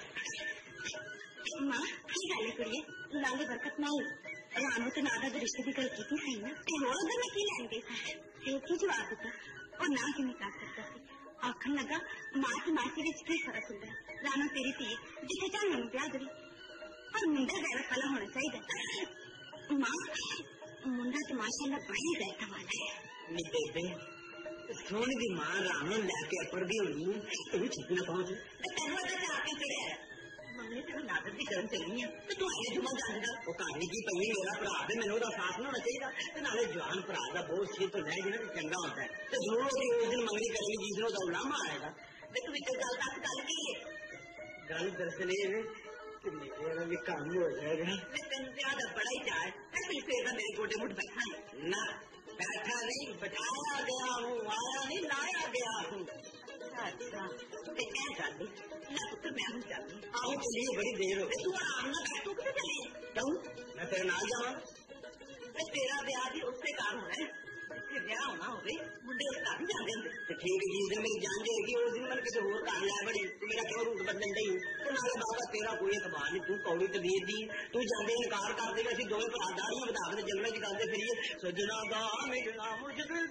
माँ की गल है कुड़िए लाले बरकत ना रानो तो नागा के रिश्ते की गल की थी सही ना होर उधर मैं की लैन गई फिर की जवाब दिता और ना कि नहीं कर सकता आखन लगा मां की मासी विच की फर्क होंदा रानो तेरी धी जिथे चाहे मैनू प्यार करी और मुंडा गैरत वाला होना चाहिए मां मुंडा तो माशाअल्लाह बड़ी गैरत वाला है नी बेबे सोने की मां रानो लैके पड़ गई होनी तो भी ठीक ना पहुंच तेन पता चाहते तेरे मम्मी तेन नादर की गर्म चलनी है तो तू आगे जुमा जाएगा वो कहानी की पई मेरा भरा है मैंने उसका साथ होना चाहिए तो नाले जवान भरा का बहुत सी तो नहीं जिन्हें चंगा होता है तो जरूर होगी उस दिन मंगनी करेगी जिस दिन उसका उलामा आएगा तू इतने गल दस गल की है गल दरअसल ये है कि मेरा भी काम हो जाएगा तेन ज्यादा बड़ा ही चाह है फिर मेरे गोटे मुठ बैठा है ना बैठा नहीं बैठाया गया हूँ आया नहीं लाया गया हूँ अच्छा ते क्या कर दी ना तो मैं हूँ चल आओ चलिए बड़ी देर हो गई तू आराम ना कर तू कितने चले क्यों मैं तेरे नाल जावा तेरा ब्याह भी उससे काम होना है जिससे ब्याह होना हो गई मुंडे उस काफी जाते हैं तो ठीक है जिस दिन मेरी जान जाएगी उस दिन मैंने किसी और काम लाया बड़ी मेरा क्यों रूट बदल गई तो नाले बाबा तेरा कोई एतबार नहीं तू कौड़ी तबीर दी तू जाते इनकार कर देगा असं दोवें भरा दाड़ियां बता के जंगलों च करते फिरिए सजना दा मिलना मुश्किल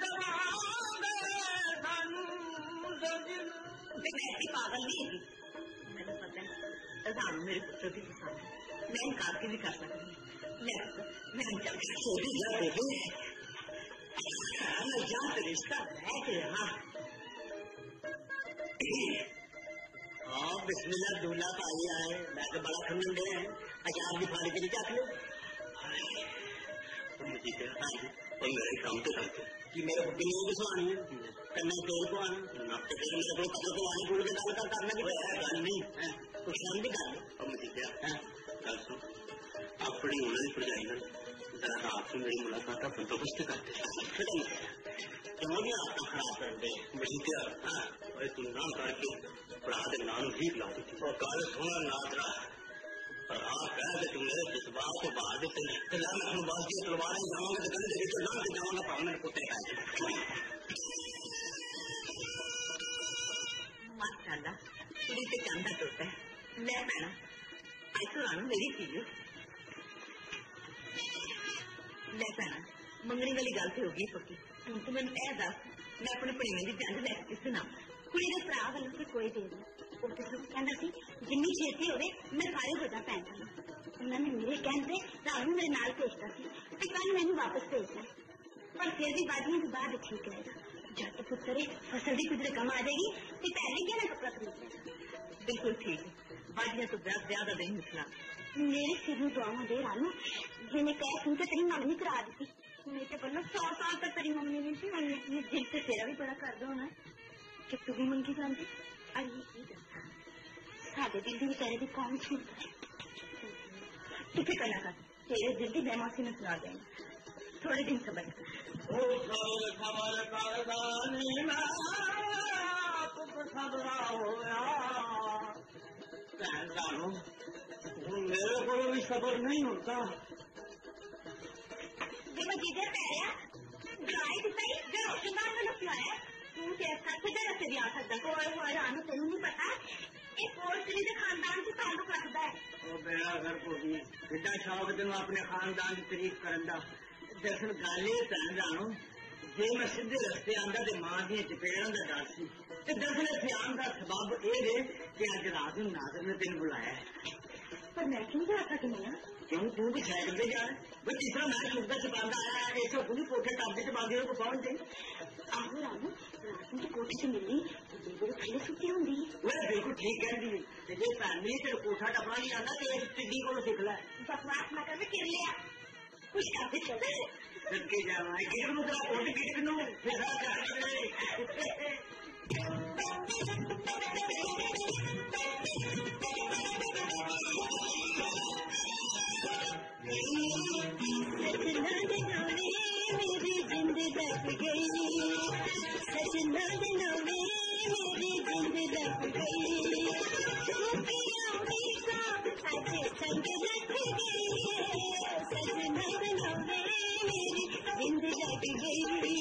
ऐसी पागल नहीं है मैंने पता है राम मेरे पुत्र की पसंद है मैं इनकार के भी कर सकती मैं मैं जान रिश्ता है कि हाँ हाँ बिस्मिल्लाह दूल्हा भाई आए मैं तो बड़ा खमन दे अचार की फाड़ी के चख लो और मेरे काम तो करते कि मेरे बिल्ली भी सुहानी है कन्ने तेल को आना नापते तेल मेरे को कदर को आने पूरे डाल कर करना भी गल नहीं कुछ नाम भी कर और मुझे क्या गल सुन अपनी उन्होंने भरजाई ने जरा रात को मेरी मुलाकात का बंदोबस्त करते क्यों भी आप खराब कर दे मुझे क्या हाँ तू ना करके भरा के नाम भी ला दी और गल सुना नादरा हाँ कह तू मेरे जज्बात को बहा देते तो मैं अपने बास की तलवार जाऊंगा तो गले के नाम से जाऊंगा भाव मेरे कुत्ते माशाल्लाह तुझे से चांदा टूटता है ले मैडम आज तो रानू मेरी चीज ले भैन मंगनी वाली गल तो होगी पक्की हूं तो मैंने कह दस मैं अपने भणीवे की जंग लै के सुना कुड़ी के भरा वालों से कोई देर नहीं वो तो कहना सी जिन्नी छेती होवे मैं सारे हो जा भैन उन्होंने मेरे कहने रानू मेरे नाल भेजता सी ते कल मैनू वापस भेजना पर फिर भी बादियों के बाद ठीक रहेगा जट पुत्र फसल की कुछ रकम आ जाएगी तो पहले क्या ना कपड़ा खरीद बिल्कुल ठीक है बादियां तो बहुत ज्यादा नहीं निकला मेरे सिर में दुआवां दे रानू जिन्हें कह तू तो तेरी मंगनी करा दी मेरे तो बोलो सौ साल तक तेरी मम्मी नहीं थी मम्मी दिल से तेरा भी बड़ा कर दो ना कि तू भी मंगी जाती और ये की दसा साढ़े दिल की बेचारे की कौन सुनता है तू फिक्र ना कर तेरे दिल की बेमासी में सुना देंगे थोड़े दिन सबर मेरे को भी सबर नहीं होता जब मैं जिधर पहले गाय की सही रोशनदान में लग है तू ते सच दे रस्ते दी आ सकदा कोई होए रानू तेनू नहीं पता ये कोटली दे खानदान च ताल्लुक रखदा है ओ बेड़ा घर को भी कितना शौक तेन अपने खानदान की तारीफ करन दा दरअसल गल ये तैन जानो जे मैं सीधे रस्ते आंदा ते मां दी चपेड़ां दा डर सी ते दरअसल इत्थे आन दा सबब एह है कि अज रात नूं नाज़र ने तेन बुलाया है पर मैं क्यों जा सकनी हां क्यों तू भी साइकिल पे जा बस जिस तरह मैं चुपदा छपांदा आया है इसे पूरी कोठे टापे च बांधे को पहुंच गई आहो रानू रात नूं कोठी च मिलनी तो बेबे थल्ले सुत्ती हुंदी मैं बिल्कुल ठीक कहती है ते जे फैमिली ते कोठा टपना नहीं आंदा ते टिड्डी कोलों सिख लै बकवास ना कर किर लिया कुछ कर दे चल सदके जावां किट नूं तेरा कोट किट नूं फिरा कर मेरी जिंद दब गई सजना दिनों में मेरी जिंद दब गई आज संग रख गई सजना दिनों में मेरी जिंद दब गई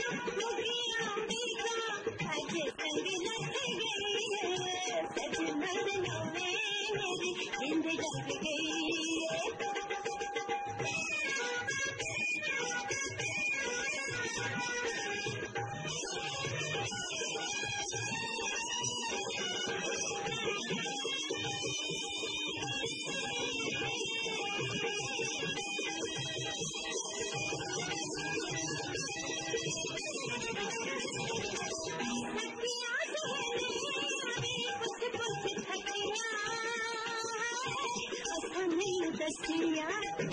आज संग रख गई सजना दिनों में मेरी जिंद दब गई दसिया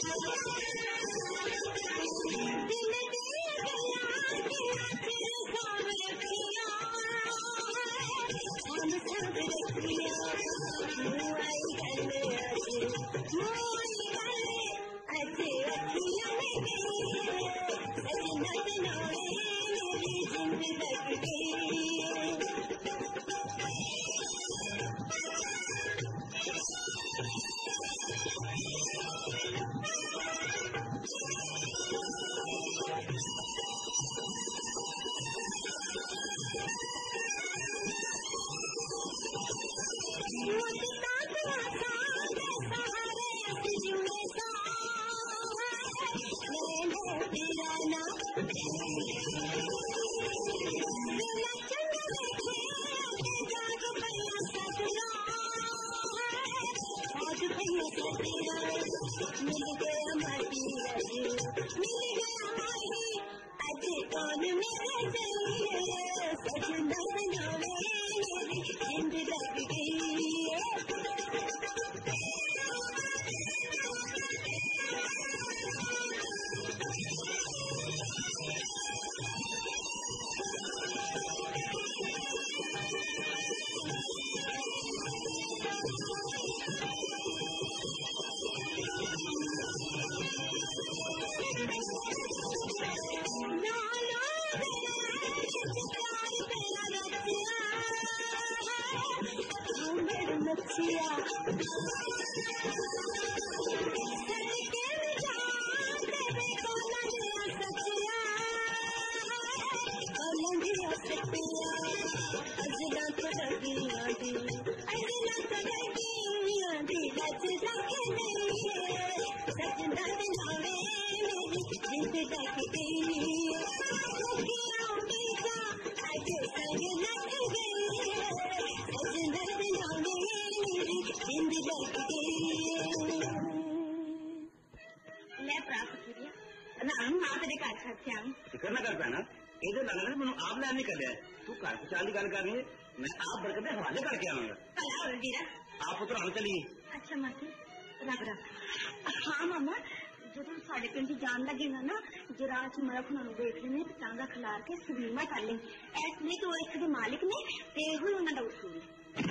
फिक्र ना कर पैना इधर लगना मैं आप लैने कर लिया तू घर पहुंचा की गल कर रही है मैं आप बरकत के हवाले करके आऊंगा आप उतर हम चलिए अच्छा मासी रख रख हाँ मामा जो साढ़े पिंड जान लगेगा ना जरा मरख उन्होंने देख लेने टांगा खिलार के सलीमा कर लें इसलिए तो इस मालिक ने ते हुई उन्होंने उसूल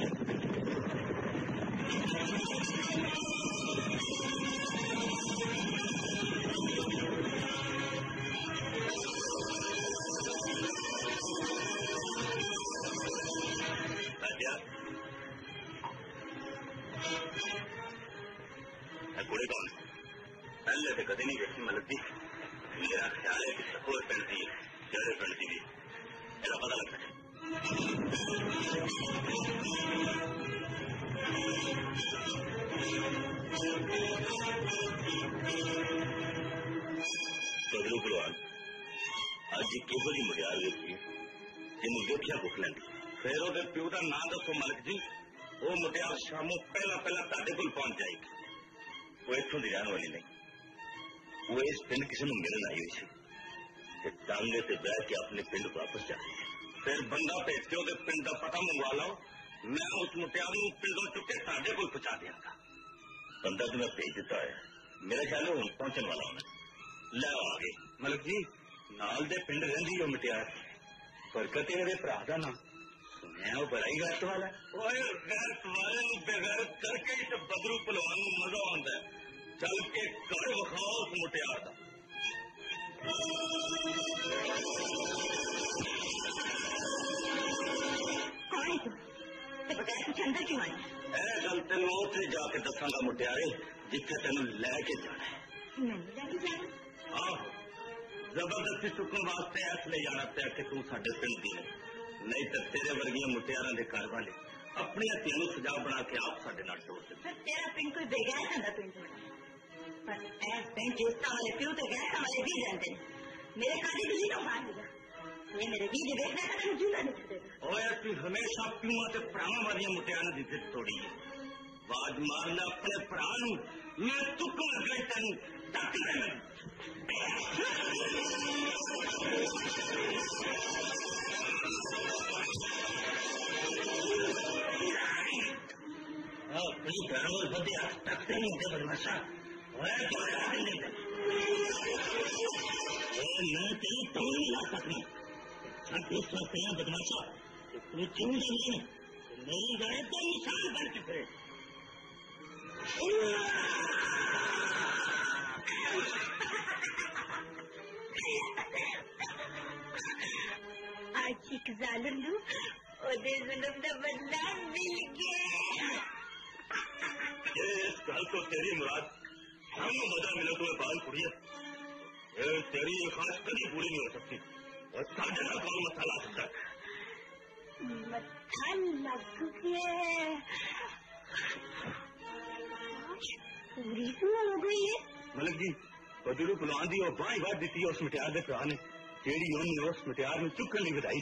कुड़ी कौन पहले तो कभी नहीं देखी मलक दी मेरा ख्याल है कि सपोर्ट पिंड दी जड़े पिंड दी तेरा पता लग सके। बदलू भलवान अज किहो जी मुटियार देखी जिन्हें देखिया भुख लैंदी। फिर वो प्यो का नाम दसो मालिक जी। वो मुटियार शामों पहला पहला ताडे कोल पहुंच जाएगी। वो इत्थों की रहने वाली नहीं, वो इस पिंड किसी को मिलन आई हुई थी। टांगे से बह के अपने पिंड वापस जा रही है। फिर बंदा भेज के उसे पिंड का पता मंगवा लो, मैं उस मुटियार को पिंडों चुके ताडे कोल पहुंचा देंगा। बंदा तो मैं भेज दिता है, मेरा ख्याल है पहुंचने वाला होना। लै आगे मलिक जी नाल दे पिंड रही हो मुटियार बरकत मेरे भरा का नाम सुनिया वो बड़ा ही गैरत वाला। गैरत वाले बेगैरत करके ही तो बदरू पहलवान को मजा आता है। चल के कर विखाओ उस मुटियार का। अंदर क्यों आई? गल तेन उसे जाके दसांगा मुटियारे जिथे तेन लैके जाना है। मैंने लैके जाना? आहो जबरदस्ती चुकने वास्ते इसलिए जाना पिया कि तू साडे पिंड दी नहीं तो तेरे वर्गियां मुटियारां दे घर वाले अपनी हत्या सजा बना के आप साडे नाल जोड़ देते। तेरा पिंड कोई बेगैरत का पिंड होना, पर ऐ पिंड जिसता वाले प्यो तो गैरत वाले भी रहते हैं। मेरे काजी तुझी तो मार दिया, ये मेरे बीज देखना का तुझे जिंदा नहीं छड़ेगा। ओए तू हमेशा प्यों ते भरावां वालियां मुटियारां दी जिद तोड़ी है। आवाज मारना अपने भरा नूं, मैं चुकन लगा तेनू तक ले। अपनी घरों बदे आज तक नहीं होते बदमाशा। मैं तेरी तोड़ नहीं ला सकती। इस वक्त यहाँ बदमाशा तू क्यों नहीं मेरी गए तो निशान बन चुके। आज एक जालिम लू ओदे जुल्म दा बदला मिल गया। इस गल तो तेरी मुराद हम मजा मिले तो बाल कुड़िया तेरी ये ख्वाहिश कभी पूरी नहीं हो सकती और साढ़े ना कौन मसाला सकता मत्था लग गया। पूरी सुना हो गई है मलिक जी। बदलू पहलवान दी और बाई बात दी उस मुटियार के भरा ने जेड़ी उन्होंने उस मुटियार में चुकन नहीं बधाई।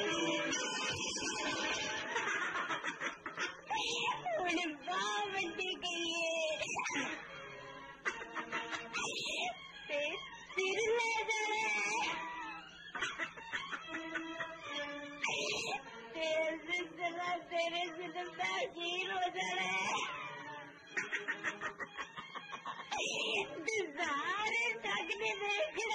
तेरे जिंदगी हो जाना सारे तकने देखना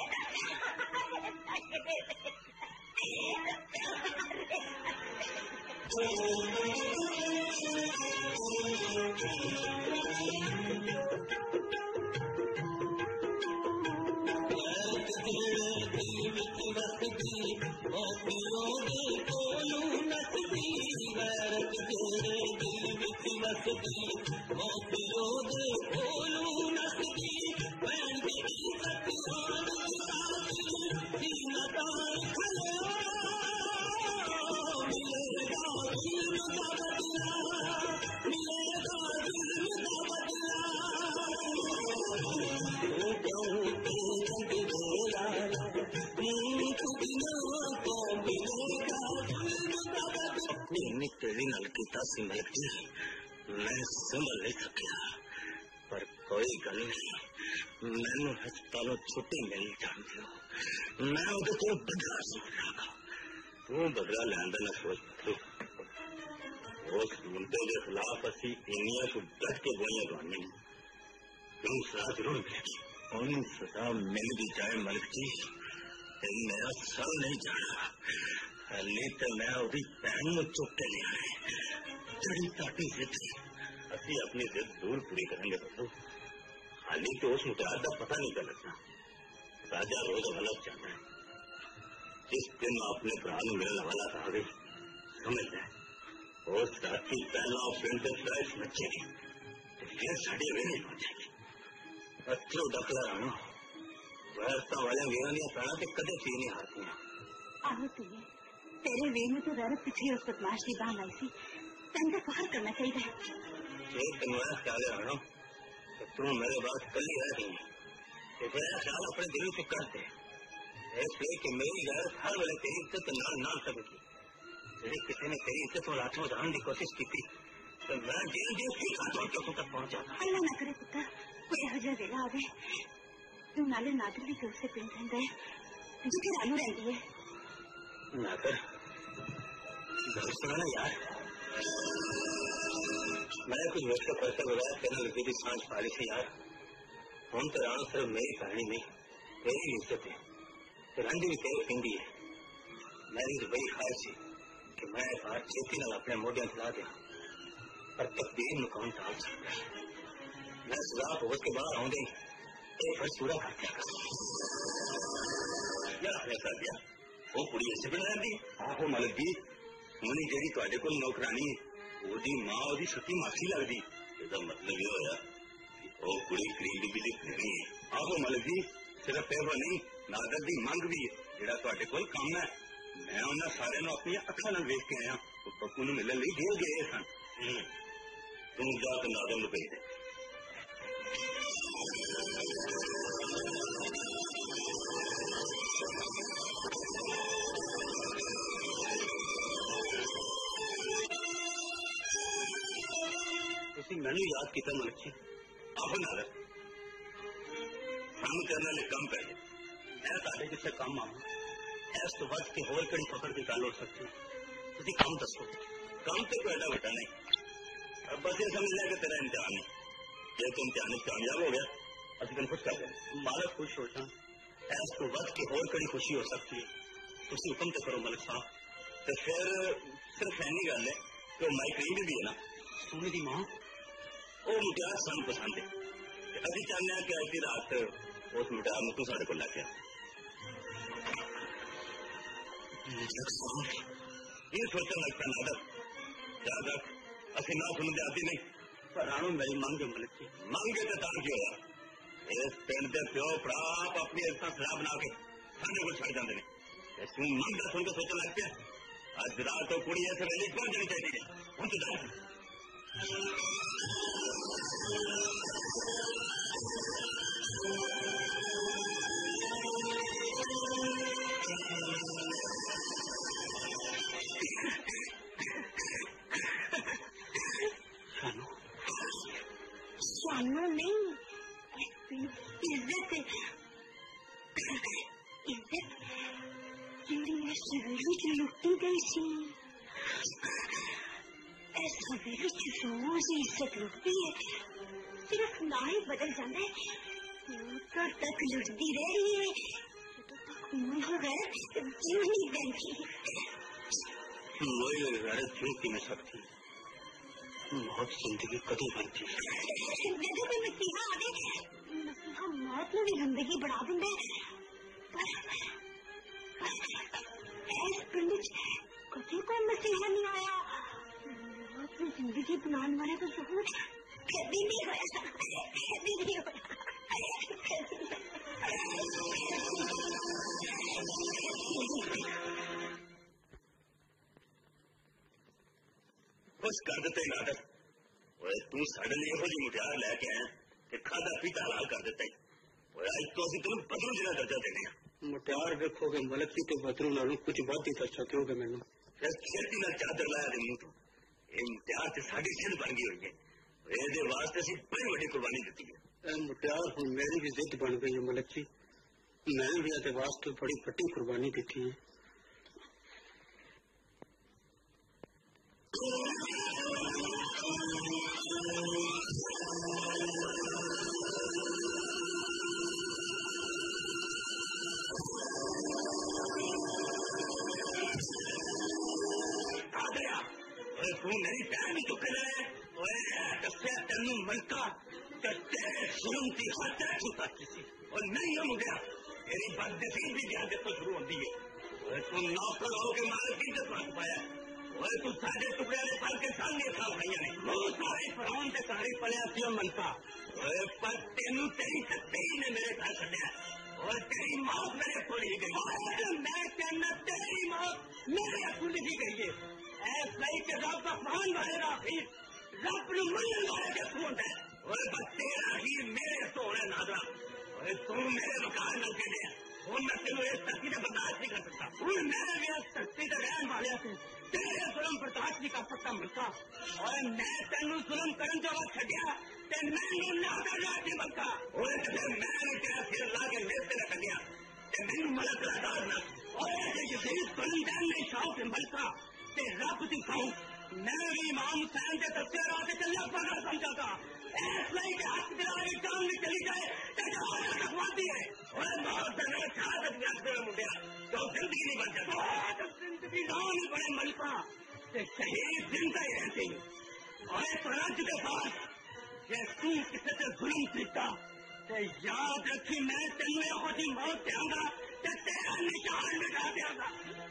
मलिक जी मैं समझ नहीं सकिया पर कोई गल नहीं मैनू हस्पतालों छुट्टी मिल जाती हो मैं उहदे कोल बदला सोच रहा तू बदला लैन दा ना सोच उस मुंडे के खिलाफ असी इनिया को डट के गोलियां दवानी क्यों सजा जरूर मिलेगी उन सजा मिल भी जाए मलिक जी मेरा सर नहीं जाना हली तो मैं उहदी भैन नूं चुक के ले आए जड़ी ताटी जिद असी अपनी जिद दूर पूरी करेंगे बदलू हाली तो उस मुटियार का पता नहीं कर लगता राजा रोज गलत चाहता है जिस दिन अपने भरा नूं मिलने वाला कहा गई समझ जाए उस राती पहला पिंड फ्लैश मचेगी तो फिर साड़ी वे नहीं पहुंचेगी अच्छे डकला राणा वैरता वाले वीर पैड़ा तो कदे पी नहीं हारती आहो तुझे तेरे वे में तो गैरत पिछली उस बदमाश की बात आई थी तंदे बाहर करना चाहिए जो तुम्हारा ख्याल है तो तुम मेरे बात कल ही रही तो मेरा ख्याल अपने दिल से करते इसलिए कि मेरी गैरत हर वेले तेरी इज्जत नाल नाल सकेगी यदि किसी ने तेरी इज्जत और हाथों उठाने की कोशिश की थी तो मैं जेल जेल से हाथों चौकों तक पहुंच जाता। अल्लाह ना करे पुत्र कोई हजा वेला आवे नाले नादर भी तो उससे पिंड रहता है जिथे रानू रहती है नादर घर सुना ना यार मैं कुछ वर्ष का पैसा बगैर कहना लगी थी सांझ पाली से यार हम तो राणा सिर्फ मेरी कहानी नहीं तेरी इज्जत है रंज भी तेरे पिंडी है मेरी तो बड़ी ख्वाहिश है कि मैं बाहर छेती नाल अपने मोढियां चला दिया पर तकदीर में कौन टाल सकता है मैं सजा भुगत के बाहर आऊंगी एक फर्ज पूरा कर दिया यार अपने कर दिया वो कुड़ी ऐसे बना दी आहो मलक जी उन्हें जी थोड़े को नौकरानी ओदी मां ओदी सती मासी लगती इसका मतलब ये होया वो कुड़ी करीब बिजली नहीं है आहो मलक जी सिर्फ पैसा नहीं नादर की मंग भी है जेड़ा थोड़े को काम है मैं उन्हें सारे अपनी अखा नाल वेख के आया पप्पू नूं मिलण लई जेल गए सन तू जाकर नादर नूं भेज दे मैंने याद किया मलक जी आहो नादर काम करने वाले कम कर मैं ताड़े किसे काम आऊँ इस तो वक्त के होर कड़ी पकड़ की गल हो सकती है तुम काम दसो काम तो कोई एडा वड्डा नहीं अब बस ये समझ लिया कि तेरा इम्तिहान है जे तू इम्तिहान में कामयाब हो गया असं तेन खुश कर दें मालक खुश हो जाए इस तो वक्त की होर कड़ी खुशी हो सकती है तुम हुक्म तो करो मलक साहब तो फिर सिर्फ ऐनी गल है कि माई करीब भी है ना सोने की मां वो मुटियार सानू पसंद है अभी चाहते हैं कि अज की रात उस मुटियार में तू साढ़े को लैके ये सोचने लगता नादर ज्यादा असि ना सुनते आती नहीं पर आणो मेरी मंग मलक की मंगे तो तार की होया इस पिंड के प्यो भरा अपनी इज्जत खराब बना के साढ़े को छड़ जाते हैं तू मंग का सुन के सोचने लग पिया अज रात तो कुड़ी इस वेले पहुंच जानी चाहिए हूं तो जा सानू नहीं इज्जत इज्जत जेड़ी इस हवेली च लुटी गई सी इस हवेली च रोज इज्जत लुटती है सिर्फ ना ही बदल जाता है तो तक लुटती रह रही है तो तक मन हो गया क्यों नहीं बनती वही गैरत क्यों की मैं सकती मौत जिंदगी कदों बनती जिंदगी में मसीहा आ गए मसीहा मौत में भी जिंदगी बढ़ा देंगे इस पिंड कभी कोई मसीहा नहीं आया मौत में जिंदगी बनाने वाले तो जरूर कभी नहीं होया कभी नहीं होया बस कर देते नादर तू साढ़े लिए यहो जी मुटियार लैके आया कि खादा पीता हलाल कर देता है अज तो असं तेन बदरू जिला दर्जा देने मुटियार वेखोगे मलक जी तो बदरू नालों कुछ वध ही दस सकोगे मैनू फिर खेती नाल चादर लाया दे मुंह तो ये मुटियार ते साडी सिंध बन गई हुई है ये वास्ते असीं बड़ी बड़ी कुर्बानी दी है मुटियार हुण मेरी भी जिद बन गई है मलक जी मैं भी इहदे वास्ते बड़ी वड्डी कुर्बानी दी है तू मेरी पैर भी चुके रहे दसिया तेन मलका तेरे जुर्म की हद तक छुपा की और नहीं हम गया तेरी बदनसीबी भी ध्यान तो शुरू होती है तू नौकर हो के मालक की इज्जत मान पाया तू साढ़े टुकड़े ने पल के सामने खा भाइया ने वो सारे फराउन के सारे पलिया पियो मनता पर तेनू तेरी तकदीर ने मेरे घर छड़िया और तेरी मौत मेरे को ही गई मैं कहना तेरी मेरे हथों लिखी गई है। ऐसा ही के रब अफवान वाले का फिर रब न मरने वाले के हथों होता है। और बस तेरा ही मेरे हथों होना नादरा। और तू मेरे मकान लग के दे और मैं तेन इस धरती से बर्दाश्त नहीं कर सकता। हूँ मैं भी इस धरती से रहने वाले से तेरे जुल्म बर्दाश्त नहीं कर सकता मलका। और मैं तेन जुल्म करन जो वक्त छड़िया ते मैनू नादर राज नहीं मलका। और मैं तेरा सिर ला के मेरे से कटिया ते मैनू मलक लादार ना। और यजीद बंदन ने शौक मलका ते रब दी खाऊं मैं भी इमाम हुसैन के दस्ते राह से चलना पड़ा समझा था। ऐसा ही के हाथ दिला के काम में चली जाए तो जवाना रखवाती है। और बहुत तरह शहादत व्यास मेरा मुंडिया तो जिंदगी नहीं बन जाती। तो जिंदगी नहीं बने मलका ते शहीद जिंदा ही रहते हैं। और स्वराज के पास ये तू किसी से जुल्म सीखता ते याद रखी मैं तेन यहूदी मौत देंगा ते तेरा निशान मिटा देंगा।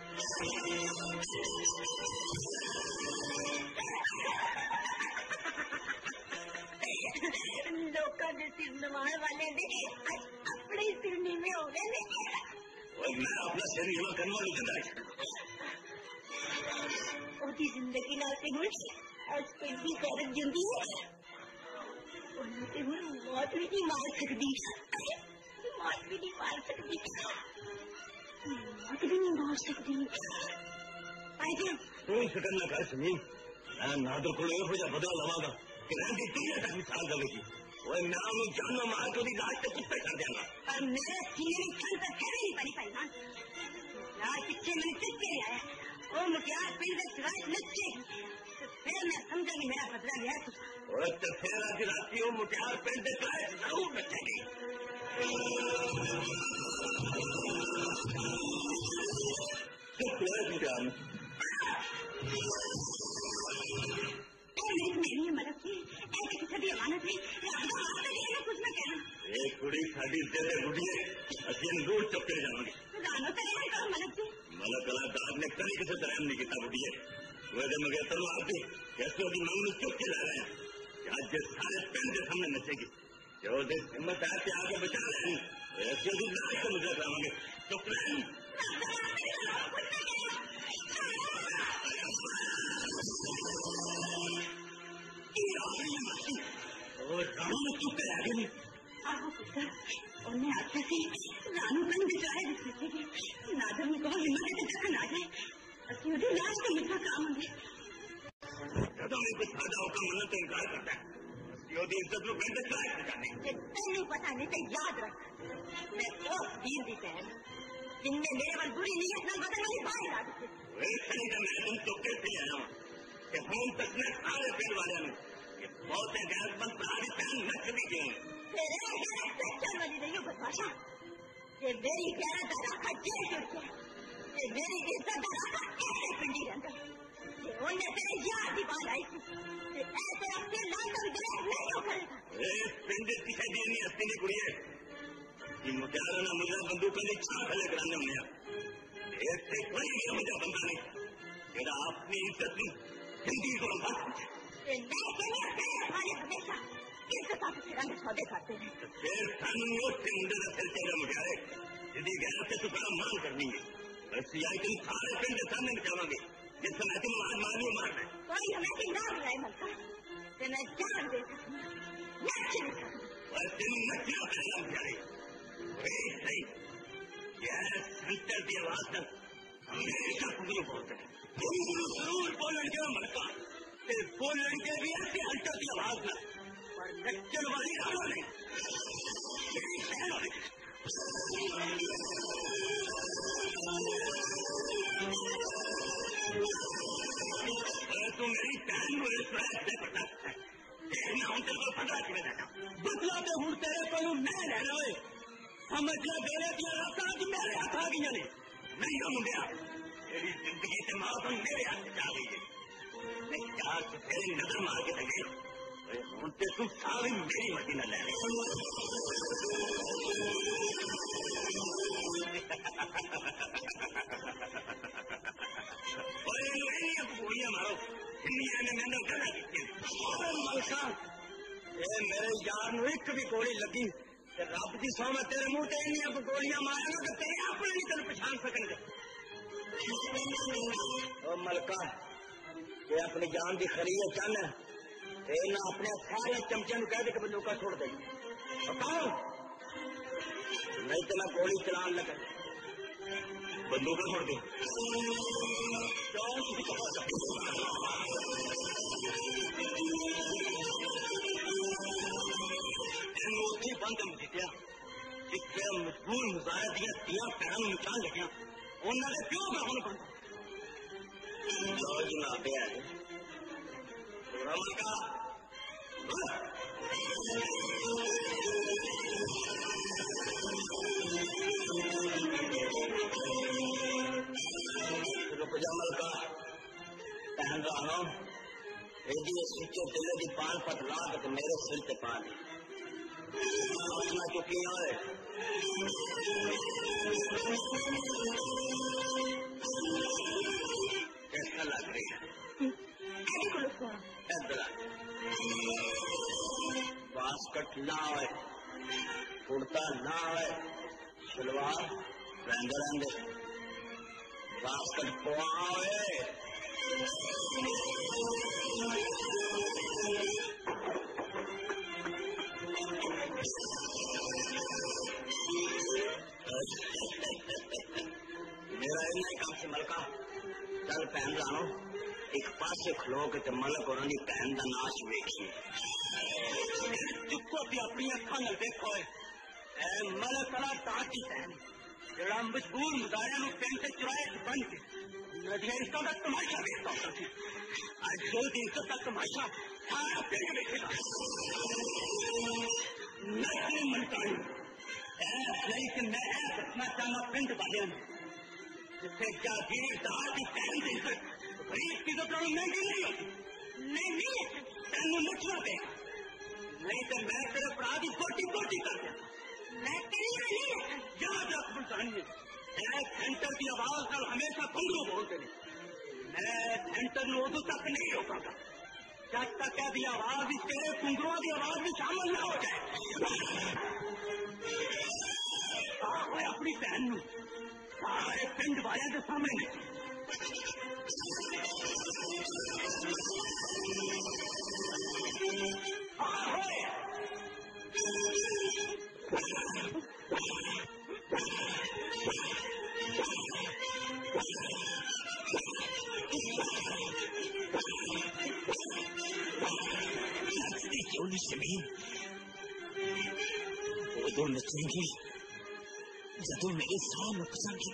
लोगों के सिर नवाने वाले ने अपने सिर नीवे हो गए। और मैं अपना सिर नीवा करने वाली जिंदा ओदी जिंदगी नाल ते हुण अज पेडी गैरत जिंदी है। ओनू ते हुण मौत भी नहीं मार सकदी। मौत भी नहीं मार सकदी। मौत भी नहीं मार सकदी। तू फिक्र न कर समीम। मैं नादर को यहो जिहा बदला लवांगा कि रहती दुनिया तक मिसाल देगी। और नाम जानो मार को लाश से कुछ कर देगा। और मेरे सीने में छल तक खड़ी नहीं पड़ी पहचान। यार पिछले मैंने किसके लिए आया वो मुखियार पिंड से सिवाय नचे तो फिर मैं समझा कि मेरा बदला गया कुछ। और तो फिर आज राती वो मुखियार पिंड से सिवाय जरूर नचेगी। चुप रहे मुखियार मेरी मदद की ऐसे किसी भी अमानत नहीं कुछ न कहना। एक कुड़ी साड़ी इज्जत है गुड़ी है असली दूर चुपके जाओगे। रानो तक करो मदद की मलक अलादार ने कभी किसी तरह नहीं किया गुड़ी है। वैसे मगर तो आप भी कैसे होगी मांग चुप के ला रहे हैं। आज जिस सारे पेन के सामने नचेगी जो देश हिम्मत है कि आगे बचा रहे हैं ऐसे भी लाश को मुझे कराओगे। चुप रहे और रानू चुप कर आगे नहीं। आहो पुत्र उन्हें आपसे से रानू बन बिचारे दिखते नादर में कहो हिम्मत से दखन आ जाए असली उधर लाश को मिठा काम होंगे। जब मैं कुछ फायदा होकर मन तो इनकार करता है योदी इज्जत लोग बेंदे ट्राई कर जाते हैं। नहीं पता नहीं तो याद रख मैं तो दीन दी बहन जिनने मेरे पर बुरी नीयत न बदल वाली बात ला दी। वैसे नहीं तो मैं तुम तो कैसे आया हूँ कि हम तक में सारे पेड़ वाले में बहुत गैस बंद तुम्हारी बहन नच भी गई। तेरे चल वाली नहीं हो बदमाशा ये मेरी गैरत का जेल जुड़ गया। ये मेरी इज्जत ऐसे पिंडी रहता ये उन्हें तेरे याद की बात आई थी ऐसे अपने लाल का विद्रोह नहीं हो करेगा। पिंड किसी दी नहीं हस्ती नहीं कुड़ी है मुख्यार ना मुझे बंदूक की छाप हले कराने होने ऐसे कोई भी मुझे बंदा नहीं मेरा अपनी इज्जत नहीं हिंदी को बात हमेशा इज्जत से रंग सौदे खाते हैं। फिर कानून से मुंडे का सिर चेहरा मुझे यदि गैर से तो बड़ा मान करनी है बस आई तुम सारे पिंड के सामने बचाओगे जिस समय तुम आज मालूम मारना है कोई हमें की ना बुलाए मलका तो मैं जान दे सकूँ नच नहीं सकूँ और तुम नचना पड़ेगा मुझे वही सही यह संतर की आवाज तक हमेशा कुछ बोलते हैं तुम जरूर बोलन के मलका वो लड़के भी ऐसे हल्टर की आवाज में और नच्चन वाली रानों ने मेरी बहनों ने तो मेरी बहन को इस तरह से पता है देखना उन को पता कि मैं बदला तो हूं तेरे को मैं रहना है समझ लो मेरे दिया रास्ता कि मेरे हाथ आ गई ने नहीं हम गया मेरी जिंदगी से मौत मेरे हाथ से जा गई है। चार तो तेरी नजर मार के लगे उनसे तुम सारी मेरी मर्जी न ले गोलियां मारो ने मैंने गला मेरे यार एक भी गोली लगी रब की सौ मैं तेरे मुंह से इन गोलियां मारेगा तो तेरे अपने नहीं तेन पछाण सकन ओ मलका ये अपनी जान की खरी है चल ना अपने सारे चमचे कह दे कि बंदूका छोड़ दे बताओ नहीं तो मैं गोली चलान लगा बंदूक छोड़ दे बंद जीतिया जिथे मजबूर मुजाहिर दिया दिया पैरों में निकाल लगिया उन्होंने क्यों मैं हूं बंद जनाब का जमल का पहन रहा स्विच दिले की पान पत ला के मेरे सिर से पा दी चुकी है कैसा लग रही है बास्कट ना है कुर्ता ना है सलवार रंग रंग बास्कट पवा है मेरा इन्ना काम से मलका चल पहन लाओ एक पासे खलो के ते मलक और भैन का नाश वेखिए चुपो भी अपनी अखा न देखो मलक वाला ताकि पहन जरा मजबूर मुजाहिर पिंड से चुराए बन के नदियां इज्जतों का तमाशा देखता होता थी आज दो दिन तक का तमाशा सारा पिंड देखेगा नहीं मनताई लेकिन मैं रखना चाहना पिंड वाले जिससे जागीरदार की पहन की इज्जत गरीब की इज्जत महंगी नहीं होती नहीं नहीं तेन मुठना देगा नहीं तो मैं तेरे अपराध की कोटी कोटी कर देता मैं तेरी नहीं याद रख बुलतानी सेंटर की आवाज नाल हमेशा घुंघरू बोलते हैं मैं सेंटर में उदू तक नहीं रोकागा जब तक यदि आवाज भी तेरे घुंघरुओं की आवाज भी शामिल ना हो जाए अपनी बहन सारे पिंड वाले के सामने जोली जमीन वो दो नचेंगी जदों मेरे साथ नचेंगी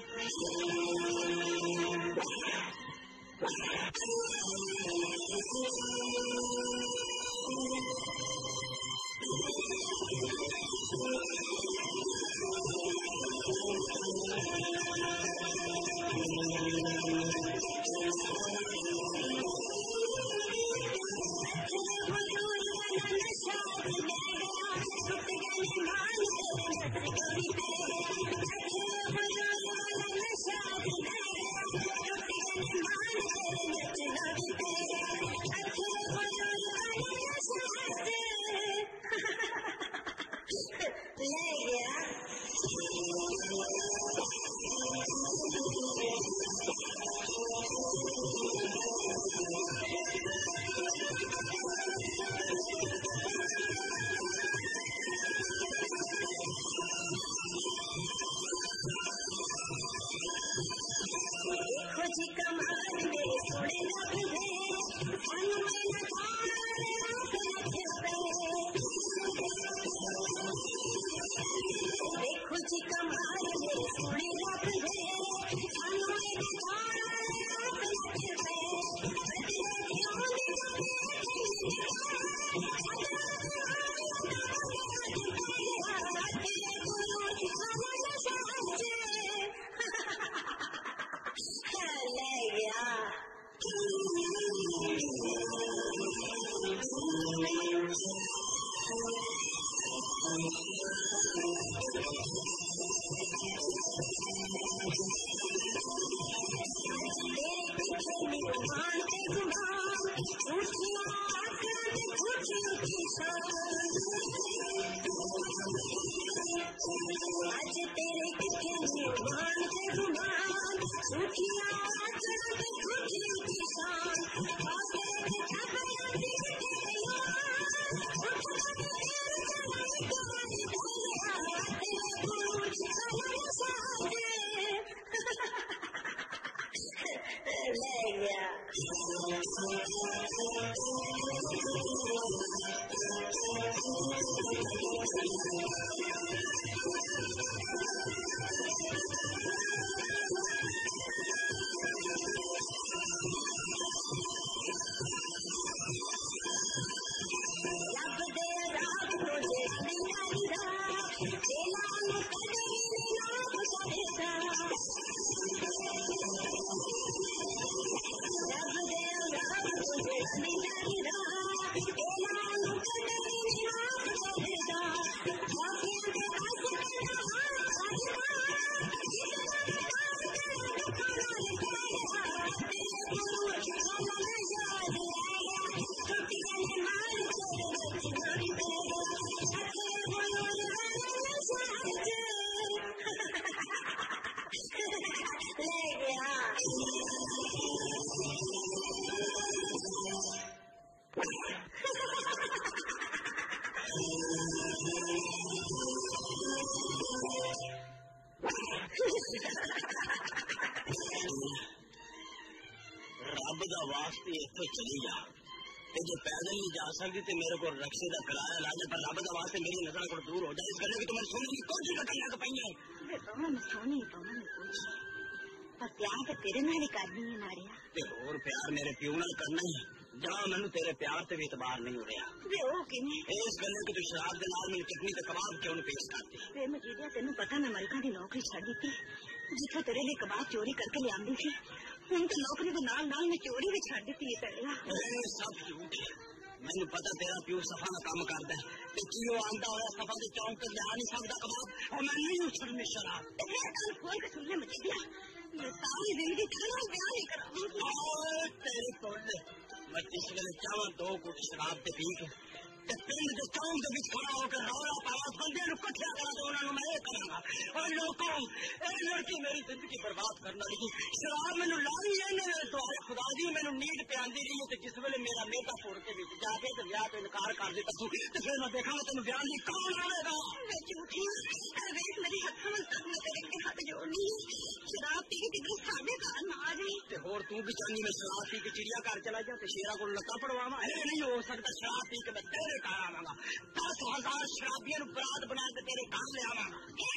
आज तेरे किस्से मान के गुमान सूखिया किसान रब दा वास्ते इत्थों चली जा ते जो पैदल नहीं जा सकती तो मेरे को रक्शे का किराया ला जा, पर रब दा वास्ते मेरी नजर को दूर हो जाए। इस करके कि तुम्हें सोने की कोशिश करने लग पई है। वे कौन मैं सोनी कौन कुछ पर प्यार तो तेरे नाल ही करनी है मारिया ते और प्यार मेरे प्यो नाल करना ही जहां मैनू तेरे प्यार से भी इतबार नहीं हो रहा। वे ओ किने इस गल कि तू शराब के नाल मैनू चटनी ते कबाब क्यों नहीं पेश करती? वे मजीदिया तेनू पता मैं मलका दी नौकरी छड़ दी जिथे तेरे लिए कबाब चोरी करके लियांदी थी, हुण तो नौकरी के नाल नाल मैं चोरी भी छड़ दी है। तेरा सब झूठ है। मैनू पता तेरा प्यो सफा का काम करता है ते की वो आंदा होया सफा के चौंक ते लिया नहीं सकदा कबाब और मैं नहीं छड़नी शराब। खोल के सुन ले मजीदिया, मैं सारी जिंदगी खाना ब्याह नहीं कराऊंगी। तेरे कोल मैं जिस वेले चावां दो घुट शराब ते पी के ते पिंड दे चौंक दे विच खड़ा होकर रौला पावा बंदे नूं इकट्ठा करा दे उन्हां नूं मैं ये करांगा। और लोगों ए लड़की मेरी जिंदगी बर्बाद करने लगी। शराब मैनू लाई इन्हें दुआरे खुदा दी मैनू नींद पे आंदी रही ते जिस वेले मेरा मेहता फोड़ के विच जाके ते ब्याह तो इनकार कर दिता तू ते फिर मैं देखांगा तैनूं ब्याह दी कौन आवेगा। मैं झूठी वेख मेरे हत्थों में तक मैं तेरे के हाथ जोड़नी शराब पी के किधर सामने घर ना आ जाए ते होर तू भी चाहनी मैं शराब पी के चिड़िया घर चला जा ते शेरा को लत्ता पड़वावा? ये नहीं हो सकता। शराब पी के मैं तेरे घर आवांगा, दस हजार शराबियों नूं बरात बना के तेरे घर ले आवांगा।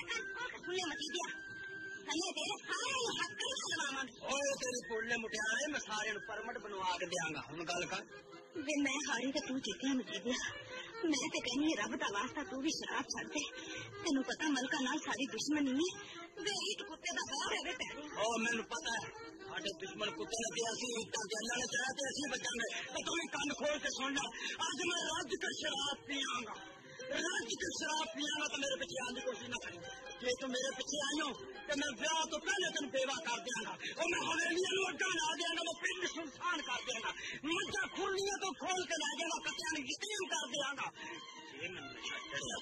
सुने मती दिया मैं तेरे सारे हक लवावांगी। ओए तेरी पुल्ले मुटियारे मैं सारे नूं परमट बनवा के देंगा। हुण गल कर वे मैं हारी ते तू जीतिया मजीदिया। मैं ते कहनी रब दा वास्ता तू भी शराब छड़ दे। तेनू पता मलका नाल सारी दुश्मनी है। वे ईट कुत्ते दा घर है वे पैरे। ओ मैनू पता है साडे दुश्मन कुत्ते ने दिया सी ईटा जल्ला ने चढ़ा ते असि बचांगे। तो तू भी कान खोल के सुन ले, आज मैं रज के शराब पियांगा, रज के शराब पियांगा। तो मेरे पीछे आने की कोशिश ना करी। जे तू मेरे पीछे आई हो तो मैं ब्याह तो पहले तेन बेवा कर देंगा और मैं हवेलियां नूं अड्डा ला देंगा, मैं पिंड सुनसान कर देंगा, मज्जा खुरनियां तो खोल के ला जाएगा, कत्तियां नूं यतीम कर देंगा। ये मैं नशा चढ़िया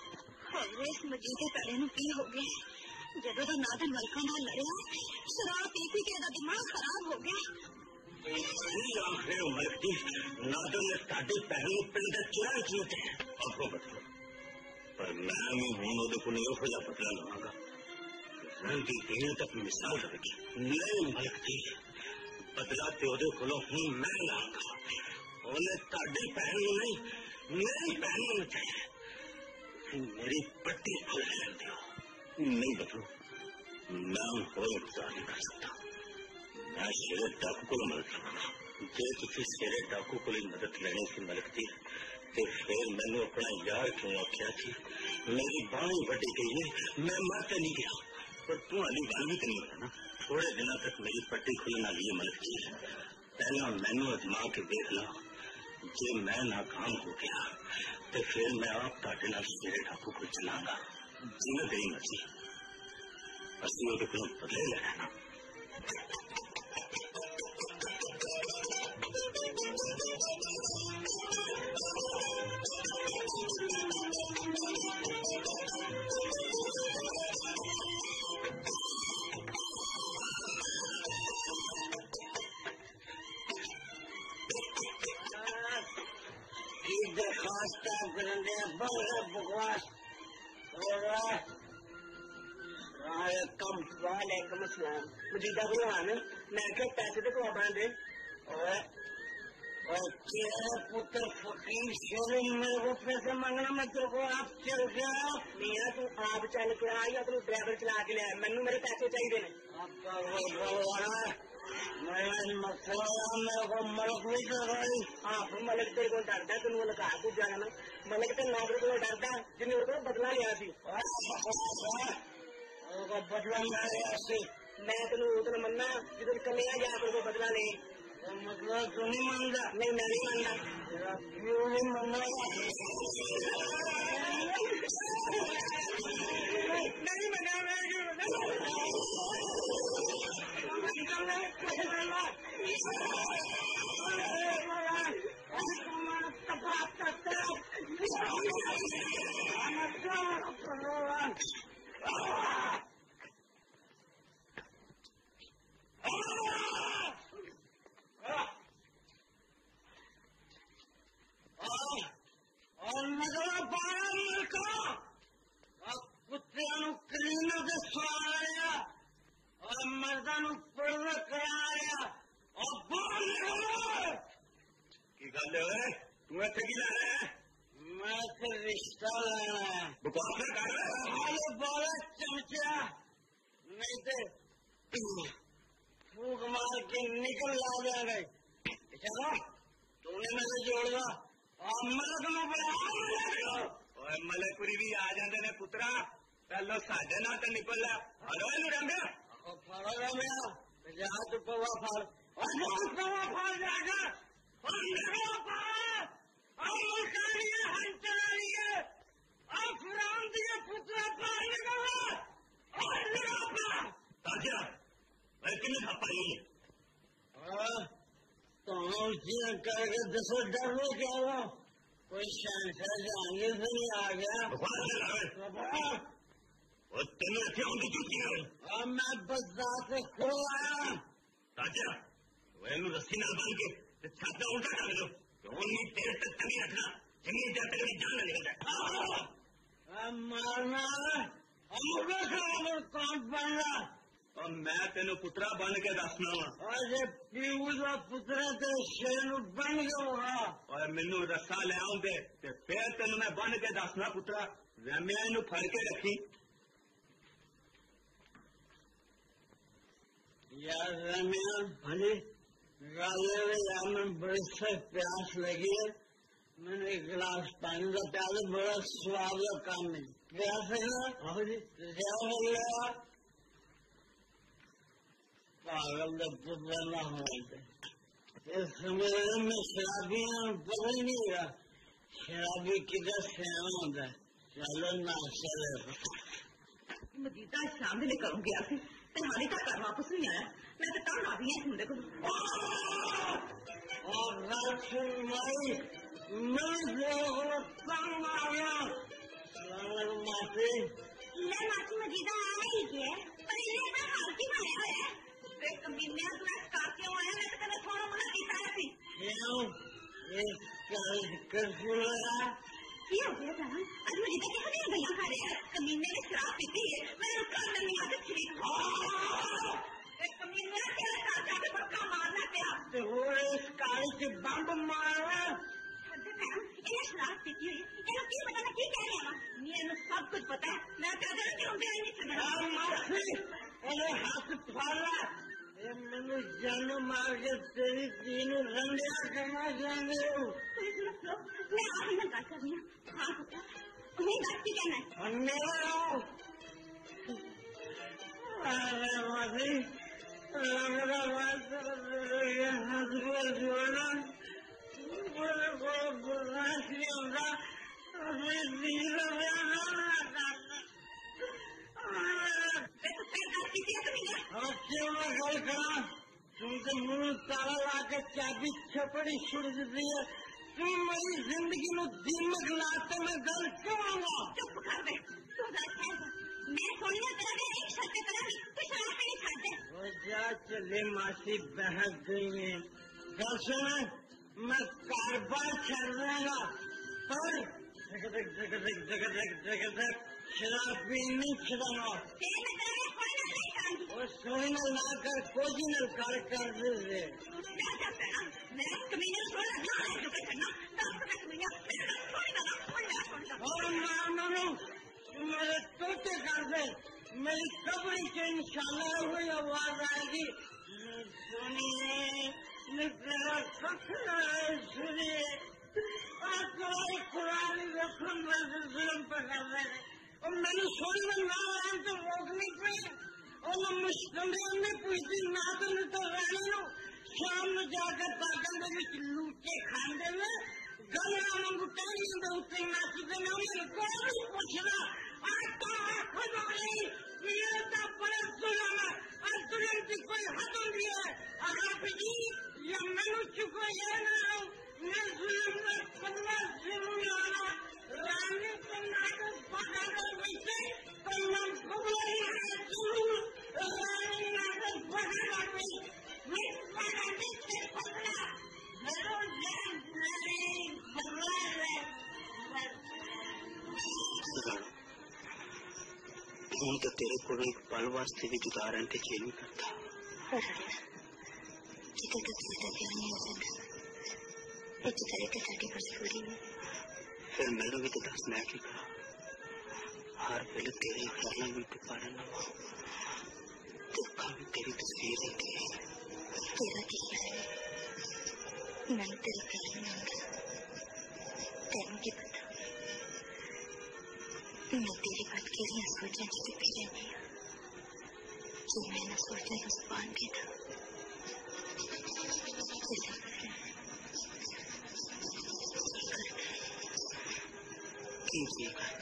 इस मजीदे पैरे नूं की हो गया जदों दा नादन मलका नाल लड़िया शराब पी पी के दा दिमाग खराब हो गया। नादन ने साडी भैन नूं पिंड दे चुराए चुके अगो बदलो, पर मैं भी हुण ओहदे कोल इहो जिहा बदला लवांगा रंगी देर तक मिसाल रखेगी। नहीं मलक जी बदला ते ओहदे कोलों हुण मैं लांगा। ओहने साडी भैन नूं नहीं मेरी भैन नूं चाहिए। मेरी पट्टी खोल लेने दो। नहीं बदलो मैं हूं कोई इंतजार नहीं कर सकता। मैं शेरे डाकू को मदद लवांगा। जे तुसी शेरे डाकू को मदद लेने की मलक दी तो फिर मैंने अपना यार क्यों आख्या थी? मेरी बांह वड्डी गई है, मैं मर तो नहीं गया पर तू अली गल भी तो नहीं होता ना। थोड़े दिनों तक मेरी पट्टी खुलने वाली है मलक जी। पहला मैनू अजमा के देख ला, जे मैं नाकाम हो गया तो फिर मैं आप ताटे नाल शेरे डाकू को चलांगा। जिन्हें तेरी मर्जी असली वो तो बदले लेना ना। बकवास। वालेकुम अस्सलाम। मजीदा भगवान मैं क्या पैसे तो को दे पुत्र फकीर शेर मेरे को पैसे मांगना मैं तेरे को आप चल गया मेरा तू आप चल के आ या तू ड्राइवर चला के लिया मैनू मेरे पैसे चाहिए ने मेरे को मलक नहीं कर रही आप मलक तेरे को डरता तेन लगा तू जाना मलक तो नौकरी को डरता जिन्हें को बदला लिया सी बदला मैं तेन उधर मनना जिधर कलिया जा को बदला ले मतलब तू नहीं मानता नहीं मैं नहीं मानता क्यों नहीं मानना नहीं मना रिश्ता लेना है बोला चमचा नहीं तो फूक मार के निकल ला जाएगा चलो तूने मेरे जोड़ दिया और मलक में बड़ा मलकपुरी भी आ जाते ने पुत्रा पहलो साढ़े ना तो निकल ला हलो रंगा फड़ो रंगा जा तू पवा फाड़ और पवा फाड़ जाएगा करके दसो डर लो क्या हुआ कोई शहर जहांगीर से नहीं आ गया तेन अच्छी चुकी है मैं बस रात से खो आया राजा वह रस्सी ना बन के छाता उल्टा कर दो उन्नी देर तक तभी रखना जमीन जब तक जान न निकल जाए मारना कौन बन रहा और मैं तेन पुत्रा बन के दसना वा पीऊ का पुत्रा तो शेर बन गया और मैनू रस्सा ले आउंदे ते फिर तेन मैं बन के दसना पुत्रा रम्या इनू फड़ के रखी यार रम्या हाँ जी यार मैं बड़ी सख्त प्यास लगी है मैंने एक गिलास पानी का प्यास बड़ा स्वाद का काम नहीं प्यास है ना क्या हो गया पागल पुत्र ना हो इस समय में शराबियां पता ही नहीं रहा शराबी किधर सेना होता है चलो ना चले मजीदा शाम में करूँ गया थी तुम्हारे का घर वापस नहीं आया मैं तो तंग आ गई है मुंडे को और राजकुमारी मैं तंग आ गया मासी मैं मासी मजीदा आ ही है पर ये मैं हालती में आया है देख कमीने अपना काके आया मैं तो कने थोड़ा मुना कीता है क्यों ये कल कर्फ्यू लगा क्या हो गया जान आज मजीदा के हमें भैया खा रहे हैं कमीने ने शराब पीती है मैं उसका अंदर नहीं आती थी एक कमीने के साथ जाके पक्का मारना क्या तो वो इस काली से बम मारा ये शराब पीती है ये लोग क्या पता मैं क्या कह रही हूँ मेरे सब कुछ पता है मैं कहता क्यों दे नहीं सकता मासी अरे हाथ फाड़ा ये मैंने जान मार के तेरी तीनों रंडिया करना चाहते हो मैं आप ही बात कर रही हूँ हाँ पुत्र उन्हें बात की कहना है मेरा अरे मासी मेरा बात हाथ को जोड़ना मेरे को बर्दाश्त नहीं होगा अपने दिल तुम तो मुंह ताला लाकर चाबी छपड़ी छुड़ दी है तुम मेरी जिंदगी में दिमक लाते में गल क्यों आऊंगा चुप कर दे तू मैं सोनिया तेरा एक शर्त करा तू शराब नहीं खाते वो जा चले मासी बहक गई है गल सुन मैं कारोबार कर रहेगा पर शराब पीनी खिलाना और सोई न ला कर कोई न कर कर दे और मानो मेरे तोते कर दे मेरी कब्र से इंशाल्लाह हुई आवाज आएगी सुनिए मेरा सपना सुनिए कुरान जुल्म पर कर रहे और मैंने सोनी में ना आया तो रोकनी पड़ी और मैं मुश्किल में पूछती ना तो नहीं तो रहने लो शाम में जाकर पागल में लूटे खाने में गला में बुटाई में उतरे नाची देना मेरे को नहीं पूछना आता खुद नहीं ये तो बड़ा जुल्म है और जुल्म की कोई हद नहीं है अगर जी या मनुष्य को ये ना हो मैं जुल्म में पन्ना जरूर आना रानी को नाटक बगाकर बैठे तो मन भुगला है जरूर रानी नाटक बगाकर बैठे मैं बगाने से पकड़ा मेरा जान मेरी भगला है हूं तो तेरे को एक पल वास्ते भी जुदा रहने के खेल नहीं करता फिर मैंने भी तो दस मैं की करा हर पहले तेरे करना भी तो पारा ना हो देखा भी तेरी तस्वीर होती है तेरा की मैं तेरे प्यार में तेन की पता मैं तेरी बात के लिए सोचा जिसे फिर नहीं कि मैंने सोचा उस पान के था कीजिए करता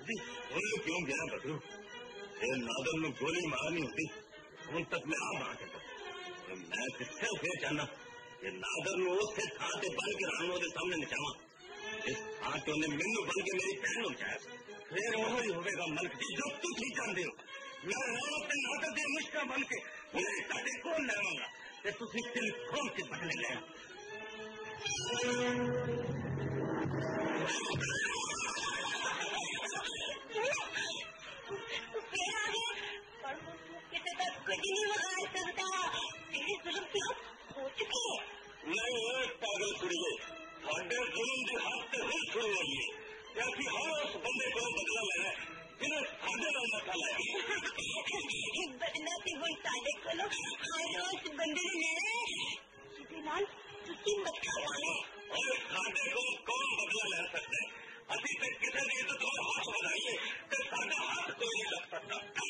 सी उन्हें क्यों गया बदलू नादर में गोली मारनी होती उन तक मैं आ मार सकता मैं सिर्फ ये चाहना कि नादर में उस थां से बन के रानों के सामने निचावा इस थां से उन्हें मैनू बन के मेरी पहन उठाया फिर वो ही होगा मलक जी जो तुम ठीक जानते हो मैं रानों से नादर के मुश्किल बन के उन्हें साढ़े कोल लवांगा ते तुसी दिल खोल के बदले लेना किसी तक कुछ नहीं बता सकता तेरी जुल्म की हद हो चुकी है नहीं एक पागल कुड़िए साढ़े जुल्म की हद से ही शुरू हुई है क्योंकि हर उस बंदे को बदला लेना जिन्हें साढ़े नाल मथा लाया बदला से कोई साढ़े को हर उस बंदे ने लेना जिसके नाल तुसी मथा लाए और साढ़े को कौन बदला ले सकता है अभी तक किसी ने तो दो हाथ बढ़ाइए तो साढ़ा हाथ कोई नहीं लग सकता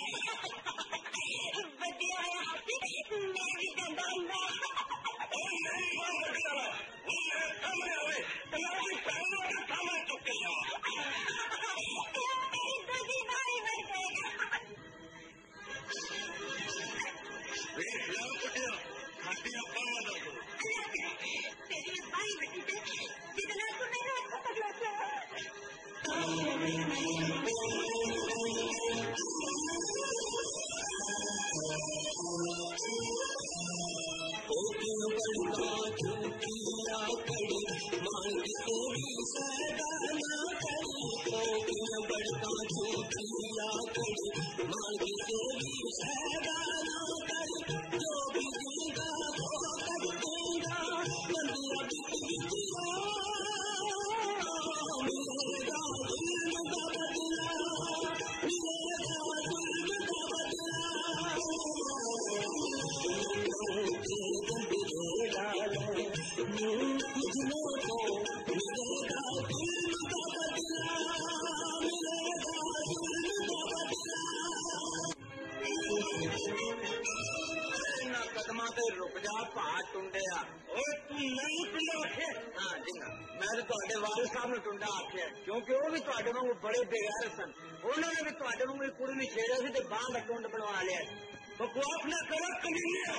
बढ़िया है हाथी मैं भी दबाऊंगा और नहीं मार बढ़िया वो मेरे सामने आवे तुम्हारी पहनों के सामने चुके दसी भाई बन जाएगा देख लो कुटिया हड्डियां कहाँ दो तेरी भाई बेटी से जितना तुम्हें रात को पकड़ा रुक जा भाज टुंडिया तू नहीं टुंडा आखे हाँ जी मैं तो वाल साहब ने टुंडा आखे क्योंकि वो भी वांगू बड़े बेगार सन उन्होंने भी वांगू एक कुड़ी छेड़िया सी ते बांह का टुंड बनवा लिया बकवास न करो कमीने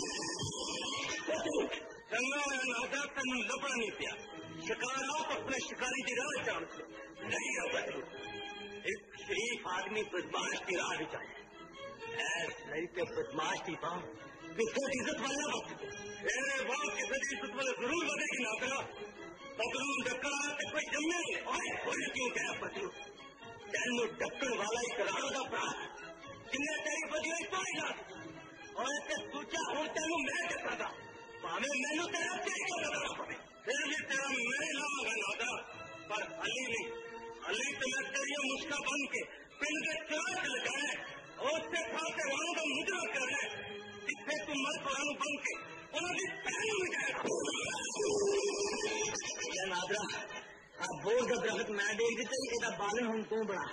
चंगा नादा तेन लभना नहीं पिया शिकार आप अपने शिकारी की राह जान नहीं बदलू एक शरीफ आदमी बदमाश की राह भी चाहिए ऐसी के बदमाश की बांह किसी इज्जत वाला वक्त मेरे बाप किसी इज्जत वाले जरूर बनेगी ना करा बदलू डक्कर आते कोई जमे और कोई क्यों गया बदलू तेन डक्कन वाला एक राणा का भरा जिन्हें तेरी बदले तो ही ना और इसे सोचा हूं तेन मैं डकदा भावे मैनू तेरा तेज लगाना पड़े फिर भी तेरा मैं लावांगा नादा पर अली नहीं अली तो मैं तेरी मुस्का बन के पिंड के चार लगाए और उससे खाते वालों का मुद्रा कर रहे जिससे तुम मत पुरानों बन के उन्होंने पहले में जाए नादरा अब बोर का दरख्त मैं देख दी तेरी कहता बालन हम तू बड़ा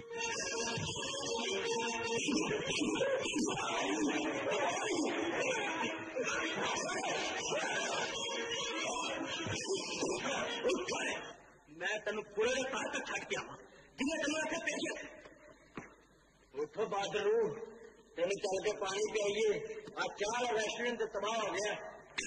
मैं तेन पूरे तार तक छट के आवा जिन्हें तेन रखे पेश उठो बादरू तेन चल के पानी पियाइए आज चार रेस्टोरेंट तो तबाह हो गया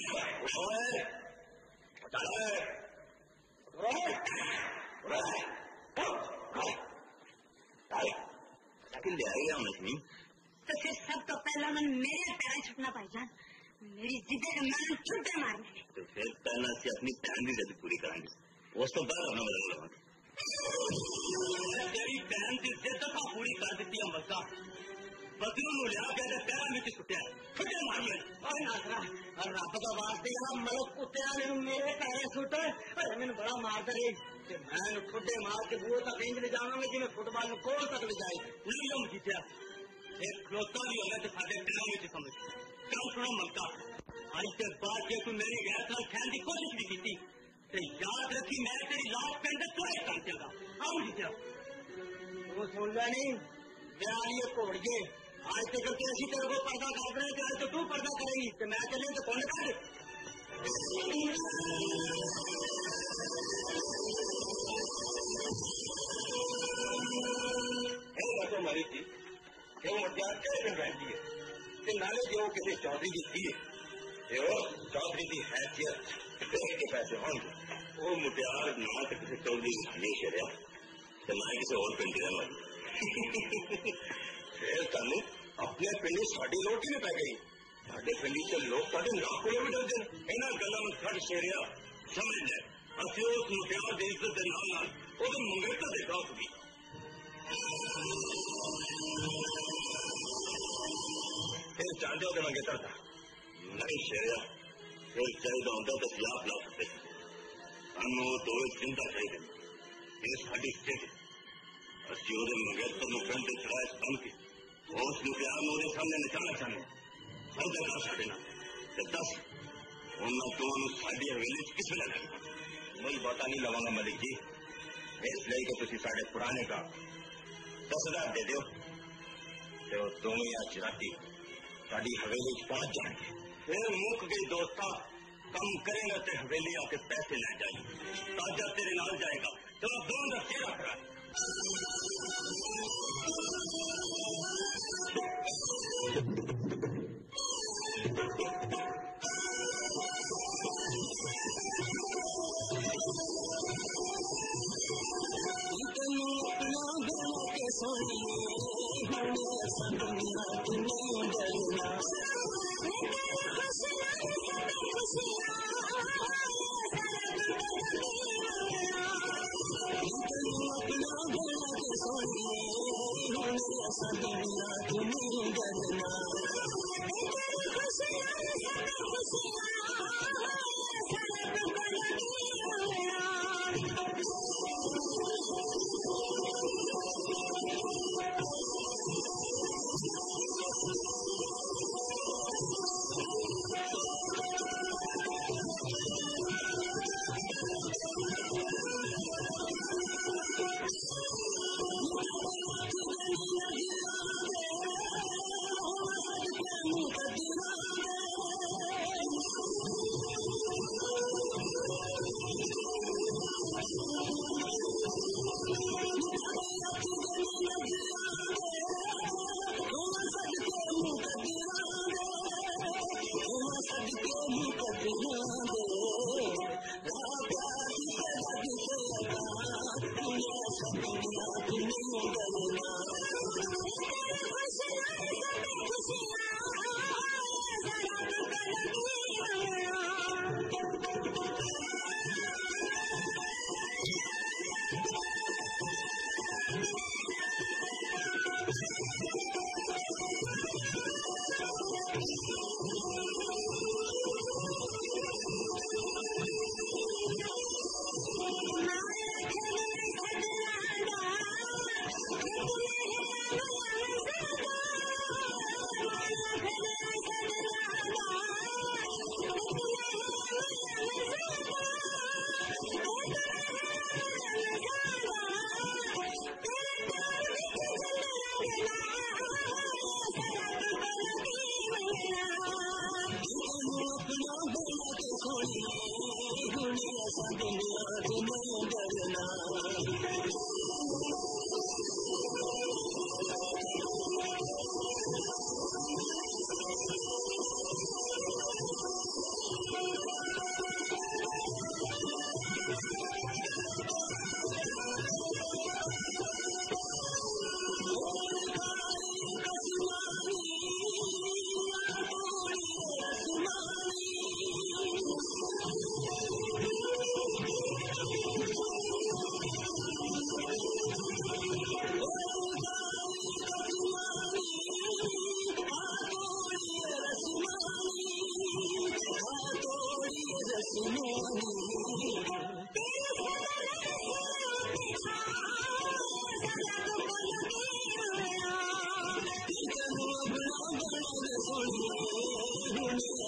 तो फिर सब तो पहला मन मेरे पैर छुटना भाईजान मेरी जिद्दे का मैंने छुट्टे मारने में तो फिर पहला से अपनी बहन की जिद पूरी करेंगे उस तो बाद अपना बदल लगा तेरी बहन की जिद तो पूरी कर दी है मक्का बकरू नु लिया के पैर में छुट्टिया छुट्टे मार ले और नासरा और रब का वास्ते यार मतलब कुत्तिया ने मेरे पैर सुट और मैंने बड़ा मारता रही मैं खुदे मार के बूहे तक इंज ले जावांगे जिन्हें फुटबॉल में कोल तक ले जाए नहीं हम जीतिया एक खलोता भी होगा तो साढ़े पैरों में समझ कल सुनो मक्का आज के बाद जो तू मेरी गैर साल खाने की कोशिश भी की तो याद रखी मैं तेरी लाश पे अंदर तोड़े काम चलगा हम जीतिया वो सुन लिया नहीं ब्याह घोड़िए आज तक करके ऐसी तेरे को पर्दा कर रहे थे आज तो तू पर्दा करेगी तो मैं चले तो कौन कर तो मरी थी जो मुटियार कैसे रहती है कि नाले जो किसी चौधरी की थी चौधरी की हैसियत देख के पैसे होंगे वो मुटियार ना तो किसी चौधरी की नहीं शेरिया तो ना किसी और पिंडी का मरी फिर कल अपने पिंडी साड़ी रोटी में पै गई साढ़े पिंडी से लोग साढ़े लाख किलोमीटर दिन इन्होंने गलों में खड़ शेरिया समझ जाए असि उस मुटियार देश के नाल वो तो मंगेतर देखा होगी फिर चाहते हो तो मंगेतर था नहीं शेरिया फिर चाहिए होता तो खिलाफ ला सकते सानू दो चिंता चाहिए ये साड़ी स्थित असि वो मंगेतर में पिंड चढ़ाए बन के उस मुटियार में वो सामने नचाना चाहते हर जगह साढ़े ना दस उन्होंने दोनों साड़ी हवेली किस वे लगा वही बता नहीं लवांगा मलिक जी इसलिए कि तुम साढ़े पुराने का दस हजार दे दो तो दोनों या चिराती साड़ी हवेली पहुंच जाएंगे फिर मुक गई दोस्ता कम करेगा तो हवेली आके पैसे ले जाएगी ताजा तेरे नाल जाएगा तो दोनों का चेहरा खड़ा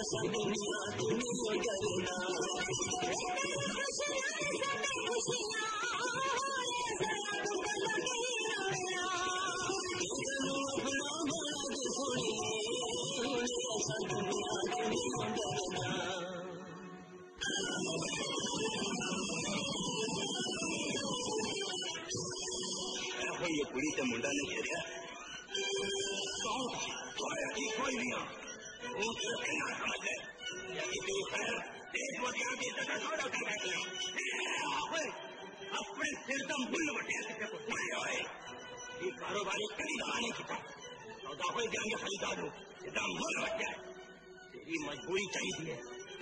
ये कुड़ी तो मुंडा नहीं छेड़िया कोई नहीं हो समझ ले अपने सिर का मुल बटे ये कारोबारी कभी दबाने की सौदा हो जाएंगे खरीदा दो इसका मुल बट जाए तेरी मजबूरी चाहिए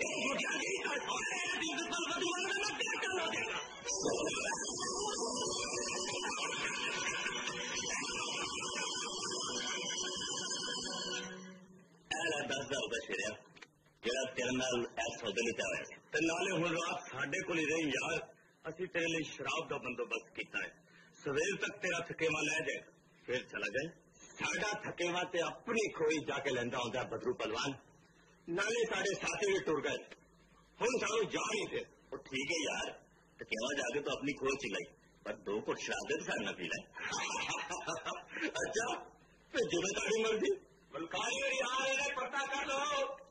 दस हजार रुपये छेड़िया जेड़ा तेरे नाल इस सौदे लिया होया ते नाले हुण रात साडे कोल ही रही यार असीं तेरे लिए शराब का बंदोबस्त किया है सवेर तक तेरा थकेवा लै जाए फिर चला जाए साडा थकेवा ते अपनी खोई जाके लैंदा हुंदा बदरू पलवान नाले साडे साथी भी टुर गए हुण सानू जा नहीं थे वो ठीक है यार थकेवा जाके तो अपनी खोई चिल्लाई पर दो घुट शराब दे साढ़े पी लै अच्छा फिर जिम्मे ताड़ी मर्जी बलकारी और यार पता कर लो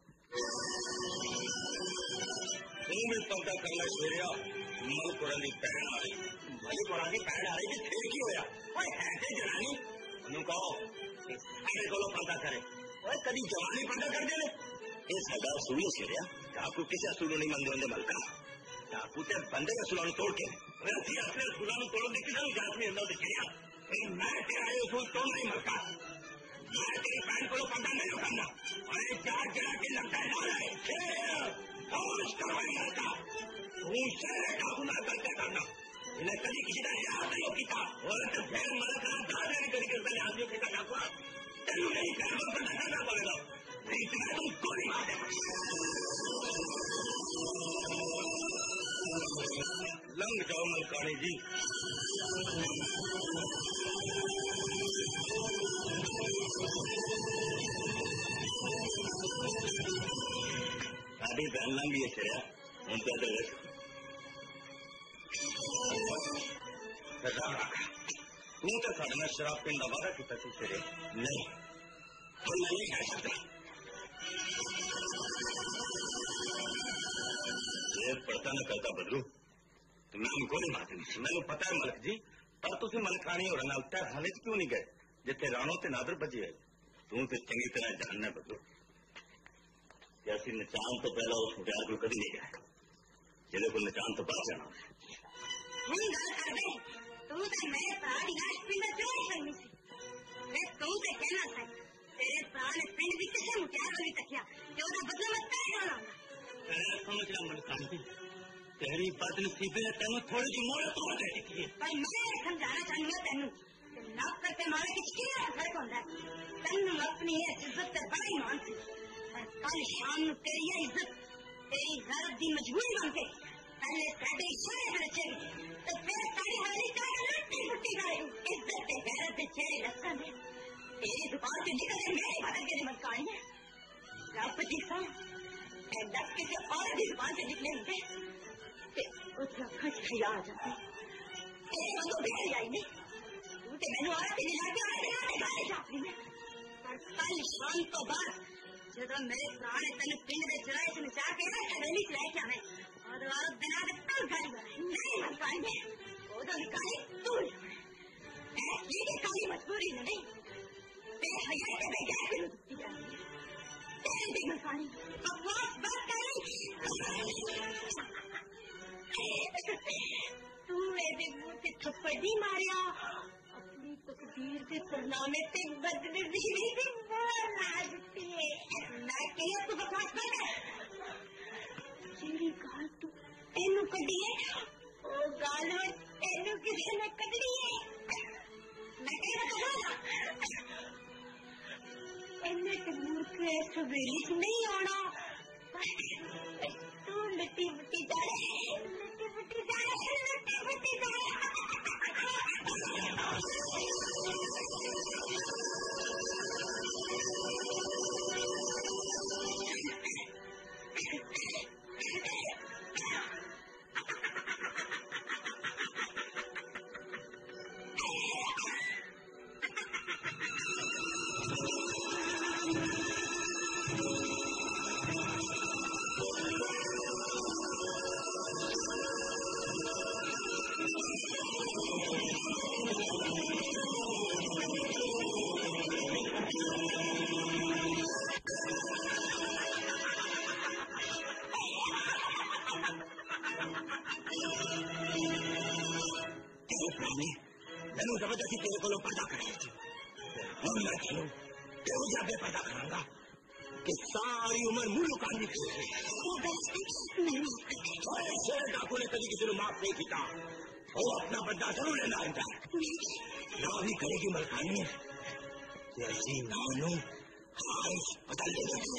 में पता करना छेड़िया मलपुरा की भैन आ रही मलपुरा की भैन आ रही कि फिर की होया ओए ऐसे जनानी उन्होंने कहो मेरे को पता करे ओए कभी जवानी पता कर दे ये सदा सूलो छेड़िया डाकू किसी सूलो नहीं मनते होंगे मलका डाकू ते बंदे का सुलानु तोड़ के अपने सुलानु तोड़ के किसी जात नहीं होता छेड़िया मैं तेरा उसूल तोड़ नहीं मलका मैं तेरी बहन को पता नहीं करना अरे चार जरा के लगता है होश करवाई मरता तू शेर डाकू ना करते करना इन्हें कभी किसी का याद नहीं किया और तो फिर मर कर दादा ने कभी करता आदमी के डाकू तेनू नहीं करना पता करना पड़ेगा नहीं तो तुम गोली मार दे लंग जाओ मलकानी जी साड़ी बहन लंगी है छेड़िया हूं तो तू तो साढ़े में शराब पीने का वादा किया छेड़े नहीं तो मैं नहीं कह सकता ये पता न करता बदलू तो मैं उनको नहीं मारती मैंने पता है मलक जी पर तुम मलकानी और नालता खाने क्यों नहीं गए जिथे राणो ते नादर बजी है तू तो चंगी तरह जानना बदलू कि नचान तो पहला उस मुटियार को कभी नहीं गया जिले को नचान तो बाहर जाना तू तो मेरे भरा की लाश पिंड चोरी करनी सी मैं तू तो कहना था तेरे भरा ने पिंड की किसी मुटियार को नहीं तकिया जो ओदा बदला मैं तय जाना मैं समझ रहा मलकानी तेरी बदनसीबी ने तेनू थोड़ी सी मोड़ तोड़ दे दी है पर मैं समझाना चाहूंगा तेनू नफ करके मारे किस कितना फर्क होता है तेनू अपनी इज्जत से बड़ी मान सी कल शाम ਨੂੰ तेरी इज्जत तेरी गैरत की मजबूरी मानते पहले साढ़े इशारे बचेगी तो फिर तारी हमारी कार लट्टी फुट्टी करेगी इज्जत के गैरत के चेहरे रखा है तेरी दुकान से निकल मेरे बदल के निमक आएंगे रब जी सा दस किसी और की दुकान से निकले होंगे उसका खच खिला आ जाते तेरे वालों भेड़ जाएंगे तू तो मैंने औरत ही दिला के आने गाड़ी छापी में पर कल शाम तो बाद जब मेरे प्राण तेन पिंड के चराए से नचा के हवेली च लेके आवे और दोबारा बिना के तल गाड़ी नहीं मन पाएंगे वो तो निकाली तू ऐसी की काली मजबूरी नहीं तेरे हया के बेजा के लुटती जाती है तेरी भी मसानी बकवास बात करी तू मेरे मुंह से थप्पड़ दी मारिया अपनी तकदीर के सरनामे से बदले दीनी से बोल राजती है मैं कहिए तू बकवास कर तेरी गाल तू तेनू कड़ी है ओ गाल तेनू किसी ने कड़ी है मैं कह इन्हें तो मूर्ख सवेली नहीं आना तू मिट्टी मिट्टी जा रहे मिट्टी मिट्टी जा रहे मिट्टी मिट्टी जा रहे तू जबरदस्ती तेरे को पर्दा करेगी और मैं चलू तेरे जाके पर्दा करांगा कि सारी उम्र मुल्क का निकले डाकू ने कभी किसी ने माफ नहीं किया वो अपना बदला जरूर लेना होता ना भी करेगी मलकानी ऐसी नानू ख्वाहिश बदल लेगी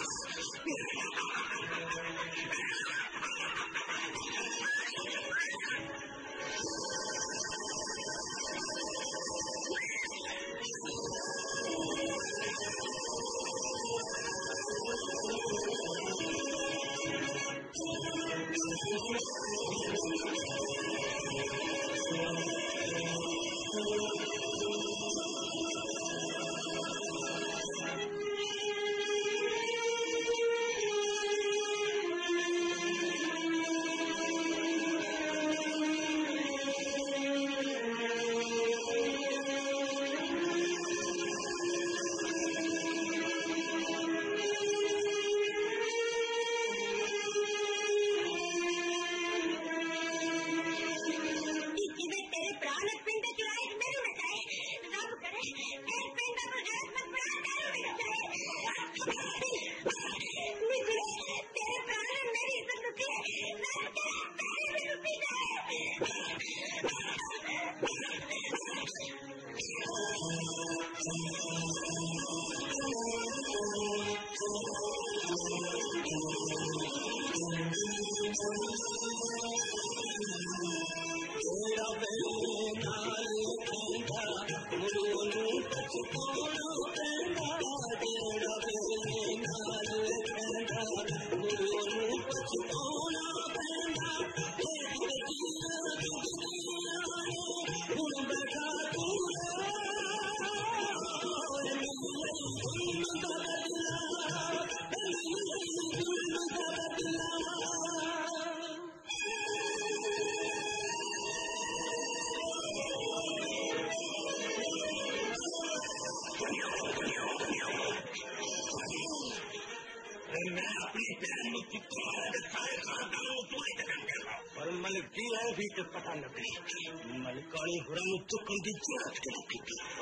पता लगे मलकानी हुरम चुकन की जांच करेगी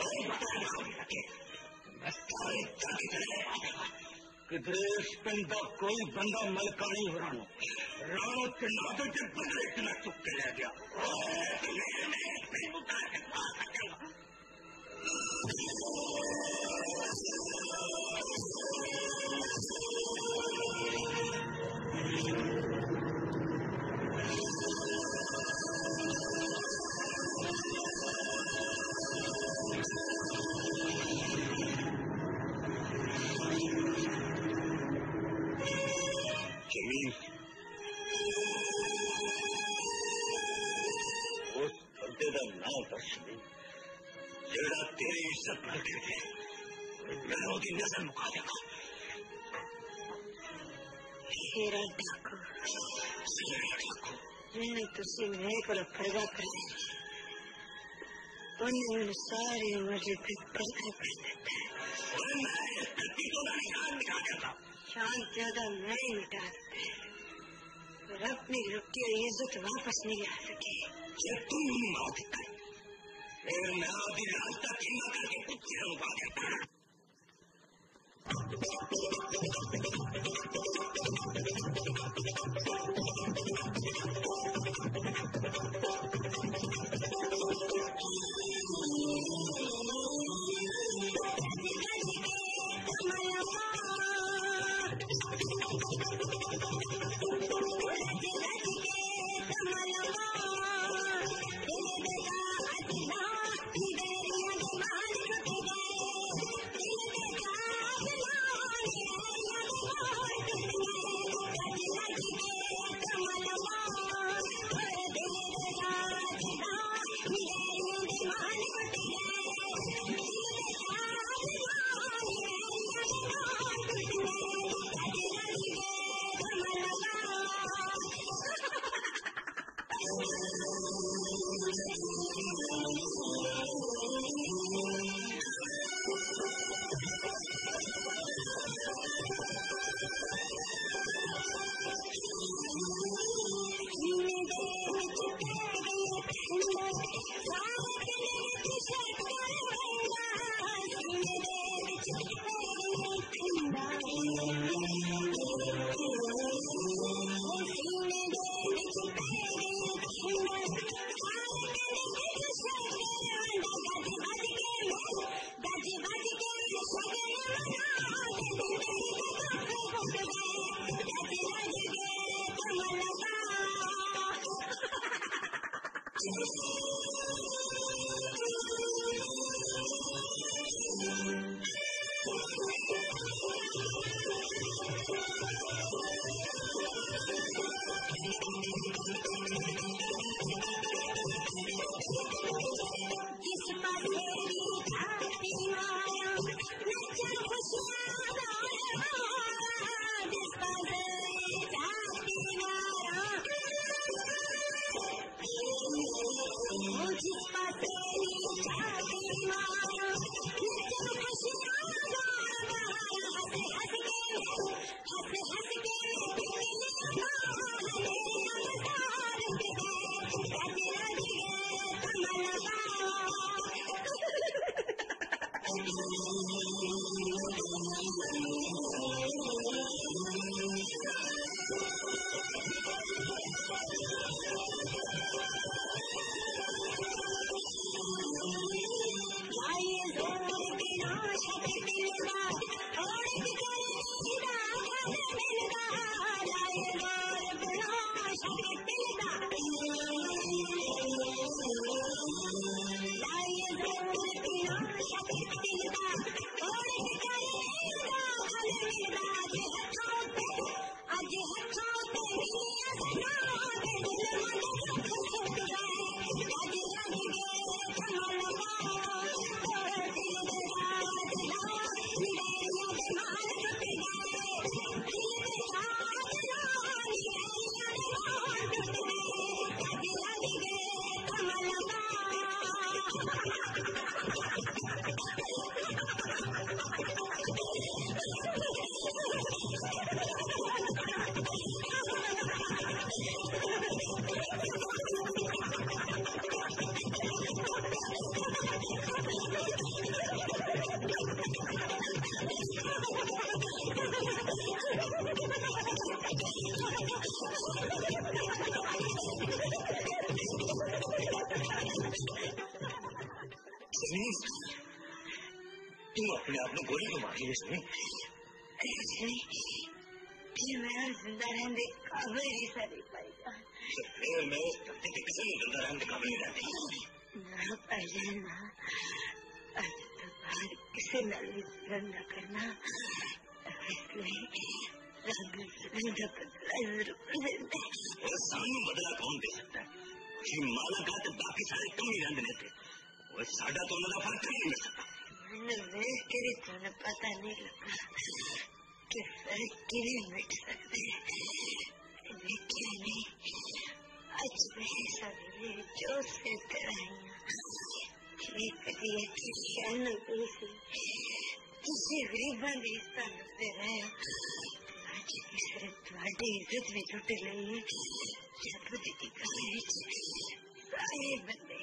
किधरे इस पिंड का कोई बंदा मलकानी हुरानो राणो के नादे के बदले इतना चुप के ले गया नजर मुका देगा शेरा डाकू मैंने तुझसे मेरे को पर्दा कर उन्हें सारी उम्र से पर्दा कर देता है शांत ज्यादा मैं ही मिटा देता है और अपनी लुटी और इज्जत वापस नहीं आ सके तुम माफ कर मैं आधी रास्ता धीमा करके कुछ रुका देता है तुम अपने आप में गोली क्यों मारी इसमें? मैं जिंदा रहने काबिल नहीं सारी पाएगा। फिर मैं उस धरती के किसी में जिंदा रहने काबिल नहीं रहती। ना पहले ना आज तो बाहर किसी न रंग न करना, इसलिए रंग रंग बदला जरूर देते। और सामने बदला कौन दे सकता है? उसी माला का तो बाकी सारे कम ही रंग लेते। वो साढ़ा तो उन्होंने फर्क नहीं मिल सकता। मैंने देख के भी तुम्हें पता नहीं लगा कि फर्क किसी मिट सकते, लेकिन नहीं आज मैं सवेरे जो से कराइया ठीक दिए कि शरण से किसी गरीबा ने इसका लगते रहे आज किसी तुम्हारी इज्जत भी छुट गई है। जब दीदी का सारे बंदे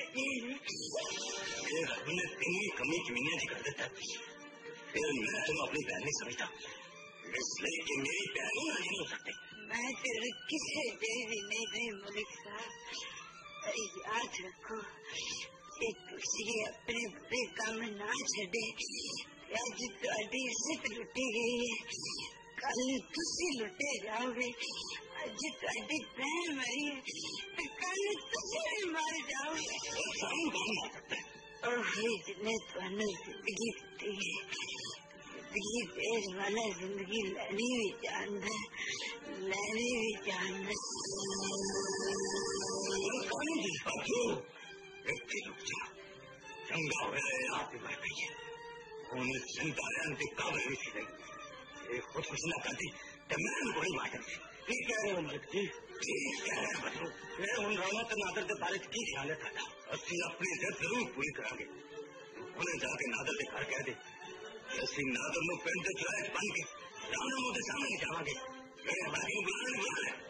हमने तेरी कमी जमीने कर देता, फिर मैं तुम अपनी बहन नहीं समझता, इसलिए कि मेरी बहन नहीं हो सकते। मैं फिर किसे देवी नहीं गई मलिक साहब, याद रखो एक दूसरे अपने बुरे काम ना छे। आज तुम्हारी इज्जत लुटी गई है, कल तुसी लुटे जाओगे। आज तुम्हारी बहन मरी है, कल तुसी भी मर जाओगे। जिन्हें तुहानू जिंदगी दी है, जिंदगी देने वाला जिंदगी लेनी भी जानता है, लेनी भी जानता चंगा हुआ आप ही मर गई है। उन्हें जिंदा रहने की काबिल नहीं थी। खुद कुछ न करती तो मैं गोली मार देती। ठीक कह रहे हो मलिक जी, ठीक कह रहे हैं बच्चों। मैं उन राणा के नादर के बारे की ध्यान रखा था। असि अपनी जब जरूर पूरी करांगे। उन्हें जाके नादर के घर कह दे, असि नादर में पेंट चुराए बन के राणा मोटे सामने जावांगे। मेरे बाकी बुलाने बुला ले।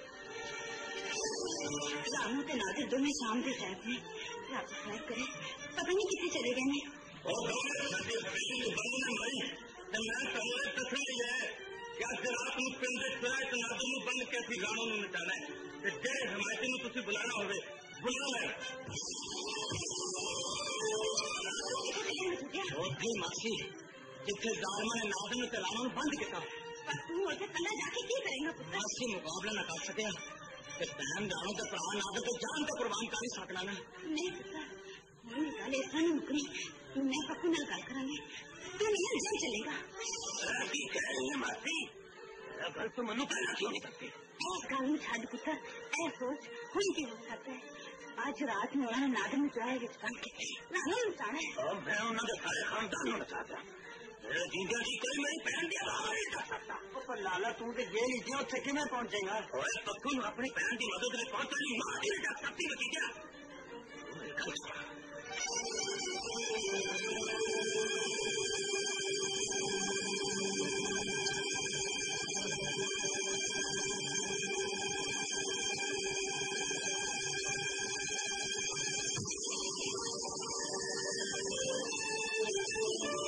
रामू के नादर दोनों शाम के साथ में रात खैर करे, पता नहीं कितने चले गए हैं। और मैं कमरे तस्वीर है क्या फिर आपने पिंड चुराए तो नादर में बंद कैसी राणों में मिटाना है। जेड़े हमारे में तुझे बुलाना होवे बुला ले। मासी जिथे जालमा ने नादर में राणों में बंद किया, तू उसे कला जाके क्या करेगा पुत्र? मासी मुकाबला न कर सके कि बहन राणों के प्राण नादर को जान का कुर्बान कर ही सकना ना। नहीं पुत्र, मेरी गल ऐसा नहीं मुकनी। मैं पप्पू नाल गल करांगी, तू नहीं जल चलेगा। की कह रही है मासी, गल तो मनु पहला क्यों नहीं करती? इस गल में छड़ पुत्र, ऐ सोच हुई की हो सकता है। आज रात में उन्होंने नादर में चुराए विच बन के राणा नूं नचाना है। और मैं उन्होंने सारे खानदान नूं नचाता। मेरे जीजा जी कोई मेरी बहन की आवाज नहीं कर सकता। पर लाला तू तो जेल ही उत्थे किवें पहुंचेगा? ओए पप्पू नूं अपनी बहन की मदद ले पहुंचनी मां दी नहीं कर सकती भतीजा। गल सुन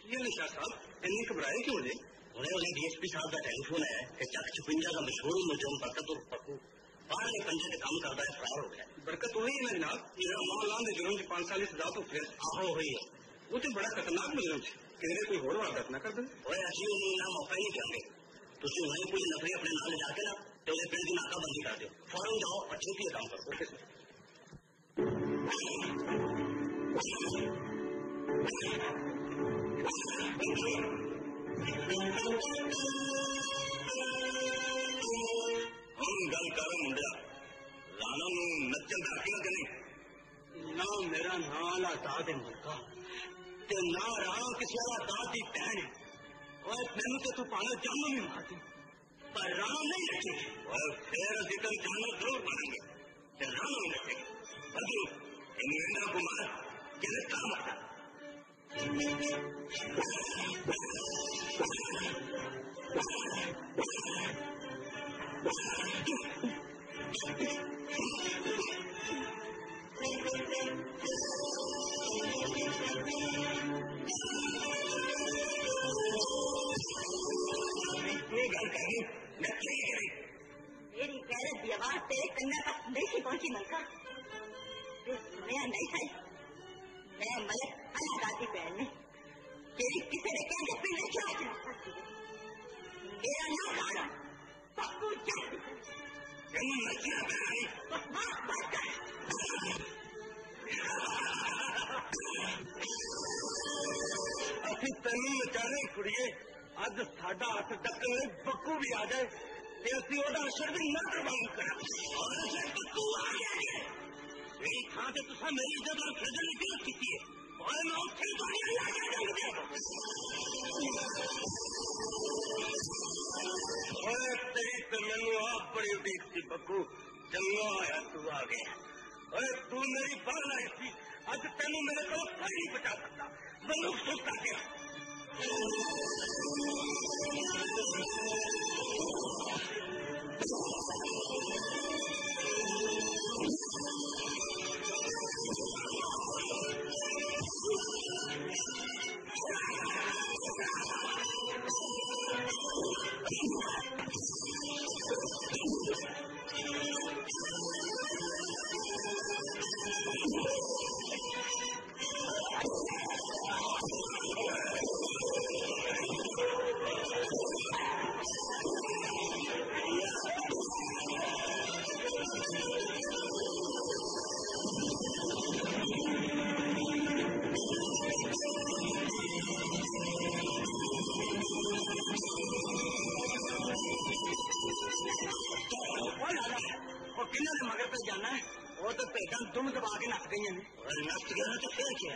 ये निशा साहब इतनी घबराए क्यों जी? उन्हें उन्हें डीएसपी साहब का टेलीफोन है कि चक छुपिंजा का मशहूर मुजरम बरकत और पप्पू बाहर के पंजे से काम करता है, फरार हो गया। बरकत वही है जनाब, ये मामला के जुर्म की पांच साल की सजा तो फिर आहो हुई है। वो तो बड़ा खतरनाक मुजरम है, किधरे कोई होर वारदात ना कर दे। ओए असी उन्हें मौका ही नहीं देंगे। तुम वहीं कोई नफरी अपने नाल ले जाके ना तो उन्हें पिंड की नाकाबंदी कर दो, फौरन जाओ और छुपी काम करो। Okay sir. हम गल कर मुंडिया राणा नचन रखिया कि नहीं? ना मेरा नाल आजाद है मलका ते ना राणा किसी का दाद की भैन है। और मैनू तो तू पाला जान भी मार दू पर राणा नहीं नचेगी। और फिर अभी कल जाना जरूर मारेंगे ते राणा नहीं नचेगा। बदलू इन इन्ना कुमार कि काम आता मेरी गैरत की आवाज तेरे कन्ना तक नहीं पहुंची मलका। सुनया नहीं सही, मैं मलक अलाहाबादी बहन ने तेरी किसी ने कहने पिंड क्या सकती है। मेरा नाम राणा पप्पू जाट असी तेन नचाने कुड़िए अज साडा हथ डकन बक्कू भी आ जाए ते असी ओदा अशर भी ना बंद करा। बक्कू आ गया मेरी थां ते तुसां मेरी इज्जत और खिदमत की गलत की है और मैं उत्थे तुम्हारी अल्लाह का ओए तेरी ते मैनू आप बड़ी उड़ीक सी बक्कू, चंगा आया तू आ गया। ओए तू मेरी बाल आई थी, अज तेनू मेरे को कोई नहीं बचा सकता। मैनू सुता गया मगर पे जाना है वो तो पेटा तुम दबा के नस गई नस गया तो फिर क्या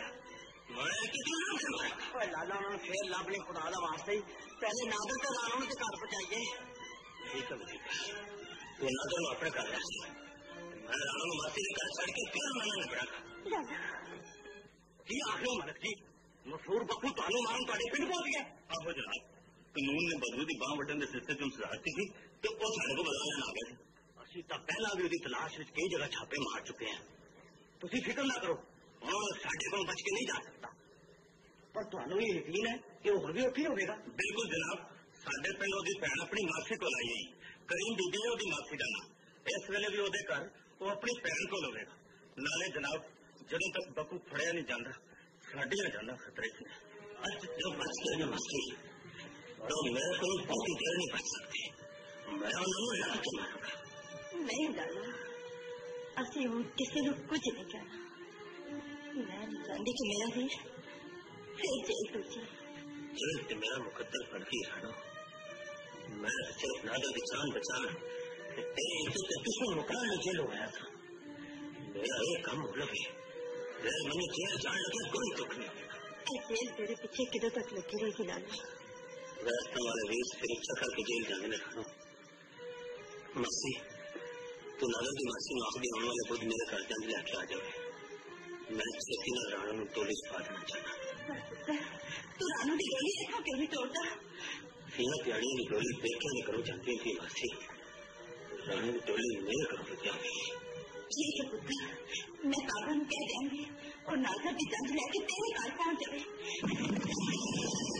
लाला उन्होंने फिर लब ने खुदा का वास्ते ही पहले नादर के लाला उन्हें घर पहुंचाइए। ठीक है तू नादर अपने घर रह मैं राणा मासी के घर छड़ के फिर मैंने निपड़ा की आखिर मलक जी मशहूर बक्कू तुहानू मारन तुहाडे पिंड पहुंच गया। आहो जनाब कानून ने बदलू की बांह वड्डन के सिलसिले च सजा दी थी तो वो साढ़े को बदला लेना आ गया। असी तो पहला भी उसकी तलाश में कई जगह छापे मार चुके हैं। तुसी फिक्र ना करो और साढ़े को बच के नहीं जा सकता। पर तुहानू ये यकीन है कि वो भी उत्थे होगा? बिल्कुल जनाब साढ़े पिंड ओदी भैन अपनी मासी को लाई आई करीम बीबी है ओदी मासी का नाम। इस वेले भी ओदे घर वो अपनी भैन को होगा। नाले जनाब जदों तक बक्कू फड़िया नहीं जाता साडियां जाना खतरे से। अज जो बच गए ना मासी तो मेरे को बहुत देर नहीं बच सकते। मैं उन्होंने लड़ के मारूंगा। नहीं लाला असी हूँ किसी को कुछ नहीं कहना। मैं नहीं चाहती कि मेरा वीर फिर जेल तुझे जेल से मेरा मुकद्दर पड़ती है। मैं सिर्फ नादर की जान बचा तेरी इज्जत के दुश्मन मुकाबले जेल हो गया था। मेरा एक काम हो लगे फिर मैंने जेल जान लगे कोई दुख नहीं होगा। जेल तेरे पीछे किधर तक लगी रहेगी लाला? रास्ते वाले वीर फिर इच्छा करके जेल जाने लगा। मसी तू नादर की मासी में आखिरी आने वाले बुध मेरे घर जाने लेके आ जाए। मैं सकीना राणा में टोली छुपा देना चाहता। तू राणा की गोली देखो क्यों नहीं तोड़ता? सीना प्याड़ी की गोली देखे नहीं करो जानती थी मासी राणा की टोली नहीं करो क्या? ठीक है पुत्र मैं काबू में कह देंगे और नादर की जंग लेके तेरे घर पहुंच जाए।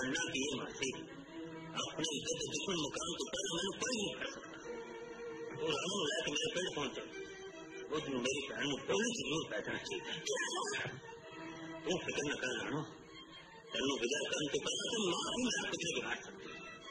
बनना की मासी अपने इज्जत दुश्मन मुकाम तो पहले मैंने कोई नहीं कर सकता। तो रानू लैके मेरे पेड़ पहुंचे उस मेरी बहन को टोली से दूर बैठना चाहिए। तू फिक्र न कर रानू, तेन विदा करने के पहले तुम माफी में कुछ नहीं बिगाड़ सकती।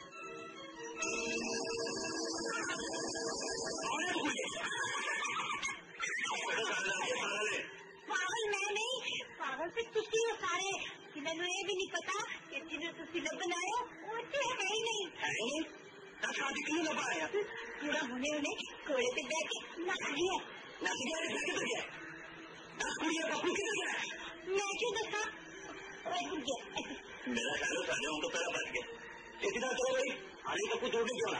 पागल मैं नहीं, पागल से तुसी हो सारे। मैंने ये भी नहीं पता कि जिन्हें तुसी लोग बनाए उनसे है ही नहीं। है नहीं? शादी क्यों न पाया? पूरा होने उन्हें घोड़े पे बैठ के नच गया। नच गया किधर गया? दस कुड़िया बकू किधर गया? मैं क्यों दसा? गया मेरा ख्याल साढ़े उनको पहला बच गया। कितना चलो भाई आने का कुछ जोड़ क्यों ना?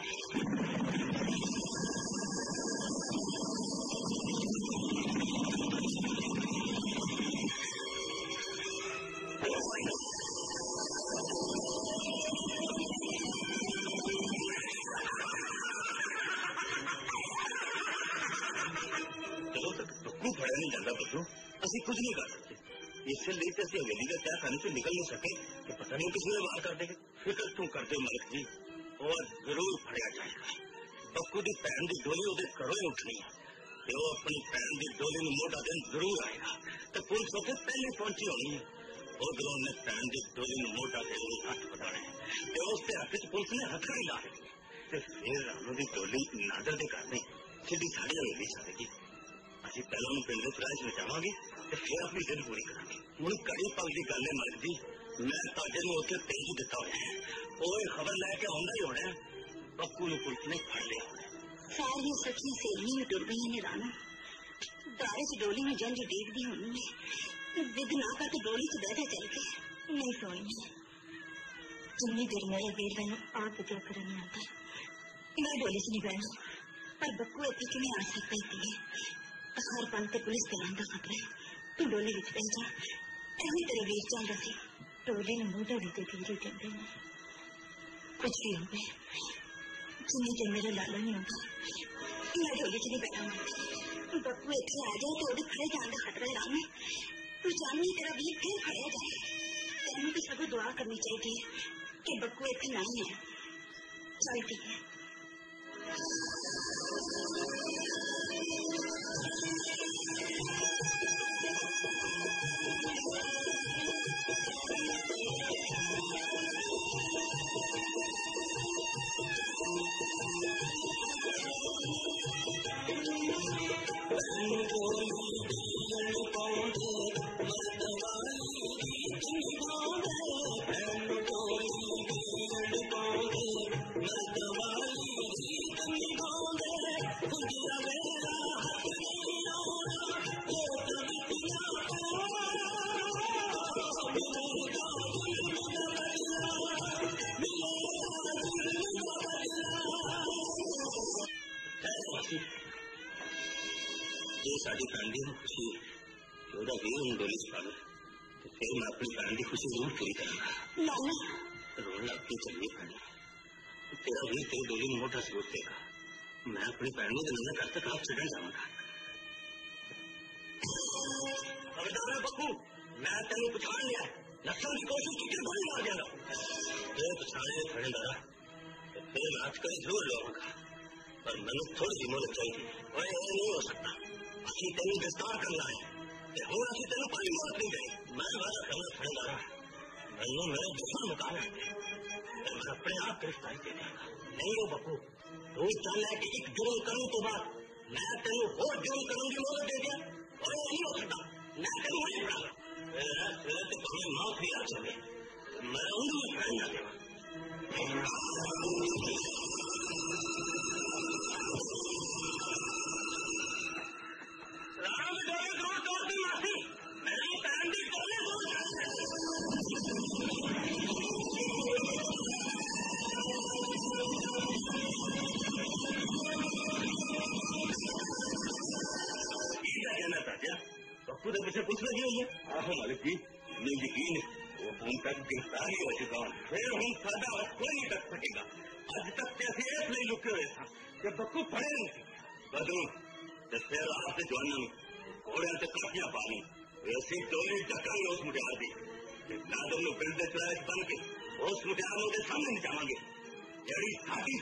असि कुछ नहीं कर सकते। इससे लेकर असि हवेली का क्या खाने से निकल नहीं सके कि पता नहीं किसी ने बाहर कर देंगे। फिक्र क्यों करते मलिक जी, और जरूर फड़िया जाएगा। बक्कू की भैन की डोली उसे घरों ही उठनी है। वो अपनी भैन की डोली में मोटा दिन जरूर आएगा तो पुलिस उसे पहले पहुंची होनी है। उधरों ने भैन की डोली में मोटा दिन हथ बटाने उसके हथ च पुलिस ने हथकड़ी ला दी। फिर रानू की डोली नादर के घर में सीधी साड़ी हवेली चलेगी। असि पहले उन्हें पिंड फराइश में जावांगे तो फिर अपनी जिद पूरी करांगे। हुण कड़ी पल की गल है मलिक जी, मैं तुहाडे नूं उत्थे तेज दिता होया है। ओए खबर लैके आउंदा ही होना बक्कू नूं पुलिस ने फड़ लिया होना। सारी सखी सहेलियां में टुर गई ने रानू। दारे च डोली में जंज देखदी होनी है। जिद ना कर तो डोली च बैठे चल के नहीं सोनी। जिन्नी देर मेरे वीर मैनू आप जो करने आता मैं डोली च नहीं बहना। पर बक्कू इतनी किवें आ सकता है? हर पल ते पुलिस चलान का खतरा है। तू डोली विच बह जा। ऐसी तेरे वीर चाहता सी डोली ने मोटा दी तीर कहते हैं। कुछ भी हो गए जिन्नी देर मेरा लाला नहीं होगा मैं डोली च नहीं बैठा। बक्कू इतने आ जाए तो खड़े जाने का खतरा है। राम तू चाहनी तेरा वीर फिर खड़ा जाए। तेन भी सब दुआ करनी चाहिए कि बक्कू इतने ना ही है। चल ठीक है। साड़ी भैन की खुशी वीर हूँ डोली च पावे तो फिर मैं अपनी भैन की खुशी जरूर पूरी करूंगा। रोन लग के चलनी पैनी। तेरा वीर तेरी डोली में मोटा जरूर देगा। मैं अपनी भैन को दिन घर तक आप छड़न जाऊंगा। खबरदार बक्कू, मैं तेन पछाण लिया। नक्सल की कोशिश की गोली मार देगा। पछाणे खड़े दारा फिर मैं आज कहीं जरूर लौंगा। पर मैंने थोड़ी सी मोहलत चाहिए। नहीं हो सकता। असि तेन गिरफ्तार करना है। हूँ असि तेन पानी मार नहीं गए। मैं वादा करना खड़ेदारा मैनू मेरा दुश्मन मुकाबला है। मैं अपने आप गिरफ्तारी दे देगा। नहीं हो बक्कू, तू चल है कि एक जुर्म करूं तो बाद मैं तेन और जुर्म करने की मोहलत दे दिया। और नहीं हो सकता। मैं तेन वही पढ़ागा। तो तुम्हें मौत भी आ चले मैं उन्हें में फैल ना देगा। बक्कू तो पीछे कुछ लगी हुई है। आहो मालिक जी, मैं यकीन वो हम तक गिरफ्तार ही हो चुका हूँ। फिर हम सादा कोई नहीं कर सकेगा। आज तक कैसे इसलिए लुके हुए था कि बक्कू पड़े नहीं थे। बदू फिर आपसे जवाना में घोड़े से काटियां पानी वैसी डोली टक्कर उस मुझे दी। नादर नु पिंड दे चुराए बन के उस मुटियारों के सामने नहीं जावांगे जड़ी साडी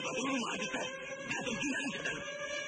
बदलू भी मार देता है, मैं तो जीना नहीं चाहता।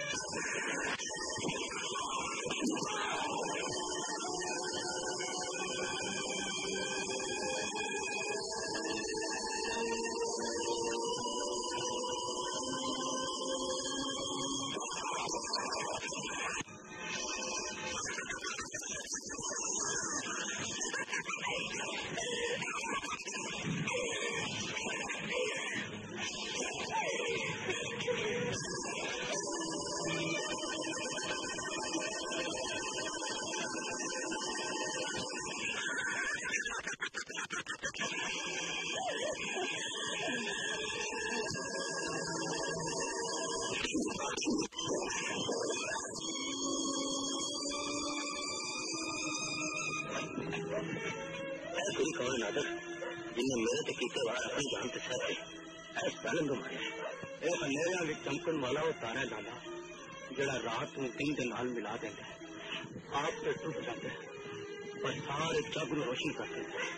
कोई कौन नादर जिन्हें मेरे ते कीते वार अपनी जान ते साथे ऐस तालन को मारे ए हनेरियां विच चमकन वाला वो तारा लाला जड़ा रात नूं दिन दे नाल मिला देंदा है, आप ते टूट जांदा है पर सारे जग नूं रोशन कर देंदा है।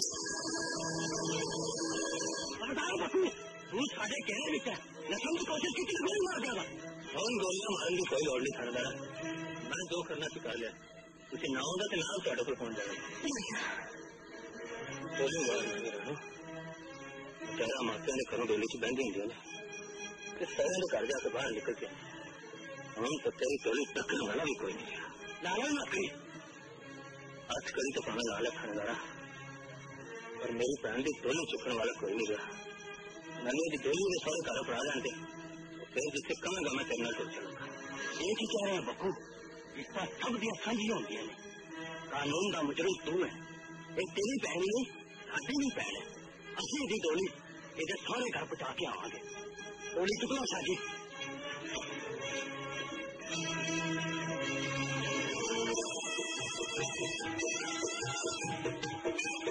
खबरदार बकू, तू साडे कहने विच है नसम की कोशिश की गोली मार देगा। कौन गोलियां मारन की कोई लोड़ नहीं थानेदार, मैं जो करना सी कर लिया, तुसी ना होंदा ते नाल तुहाडे कोल पहुंच जाना। डोली मार नहीं रहा तेरा मापिया ने घरों डोली च बहती होंगे ने सारे घर जाके बाहर निकल गया, हम तो तेरी डोली टक्कर वाला भी कोई नहीं लाला मापी अच करी तो पाना लाल खानेदारा, और मेरी भैन की डोली चुकने वाला कोई नहीं रहा। मैंने यदि डोली ने सारे घर पढ़ा जाते फिर जिसे कहूंगा मैं तेरे टुर चलूंगा। एक ही कह रहे हैं बकू, इसका सब दिया साझियां होंगे ने, कानून का मुजरिम तू है, एक तेरी भैन नहीं साडी भी भैन है, असली दी डोली ये सारे घर पहुंचा के आवांगे। डोली चुकना साजी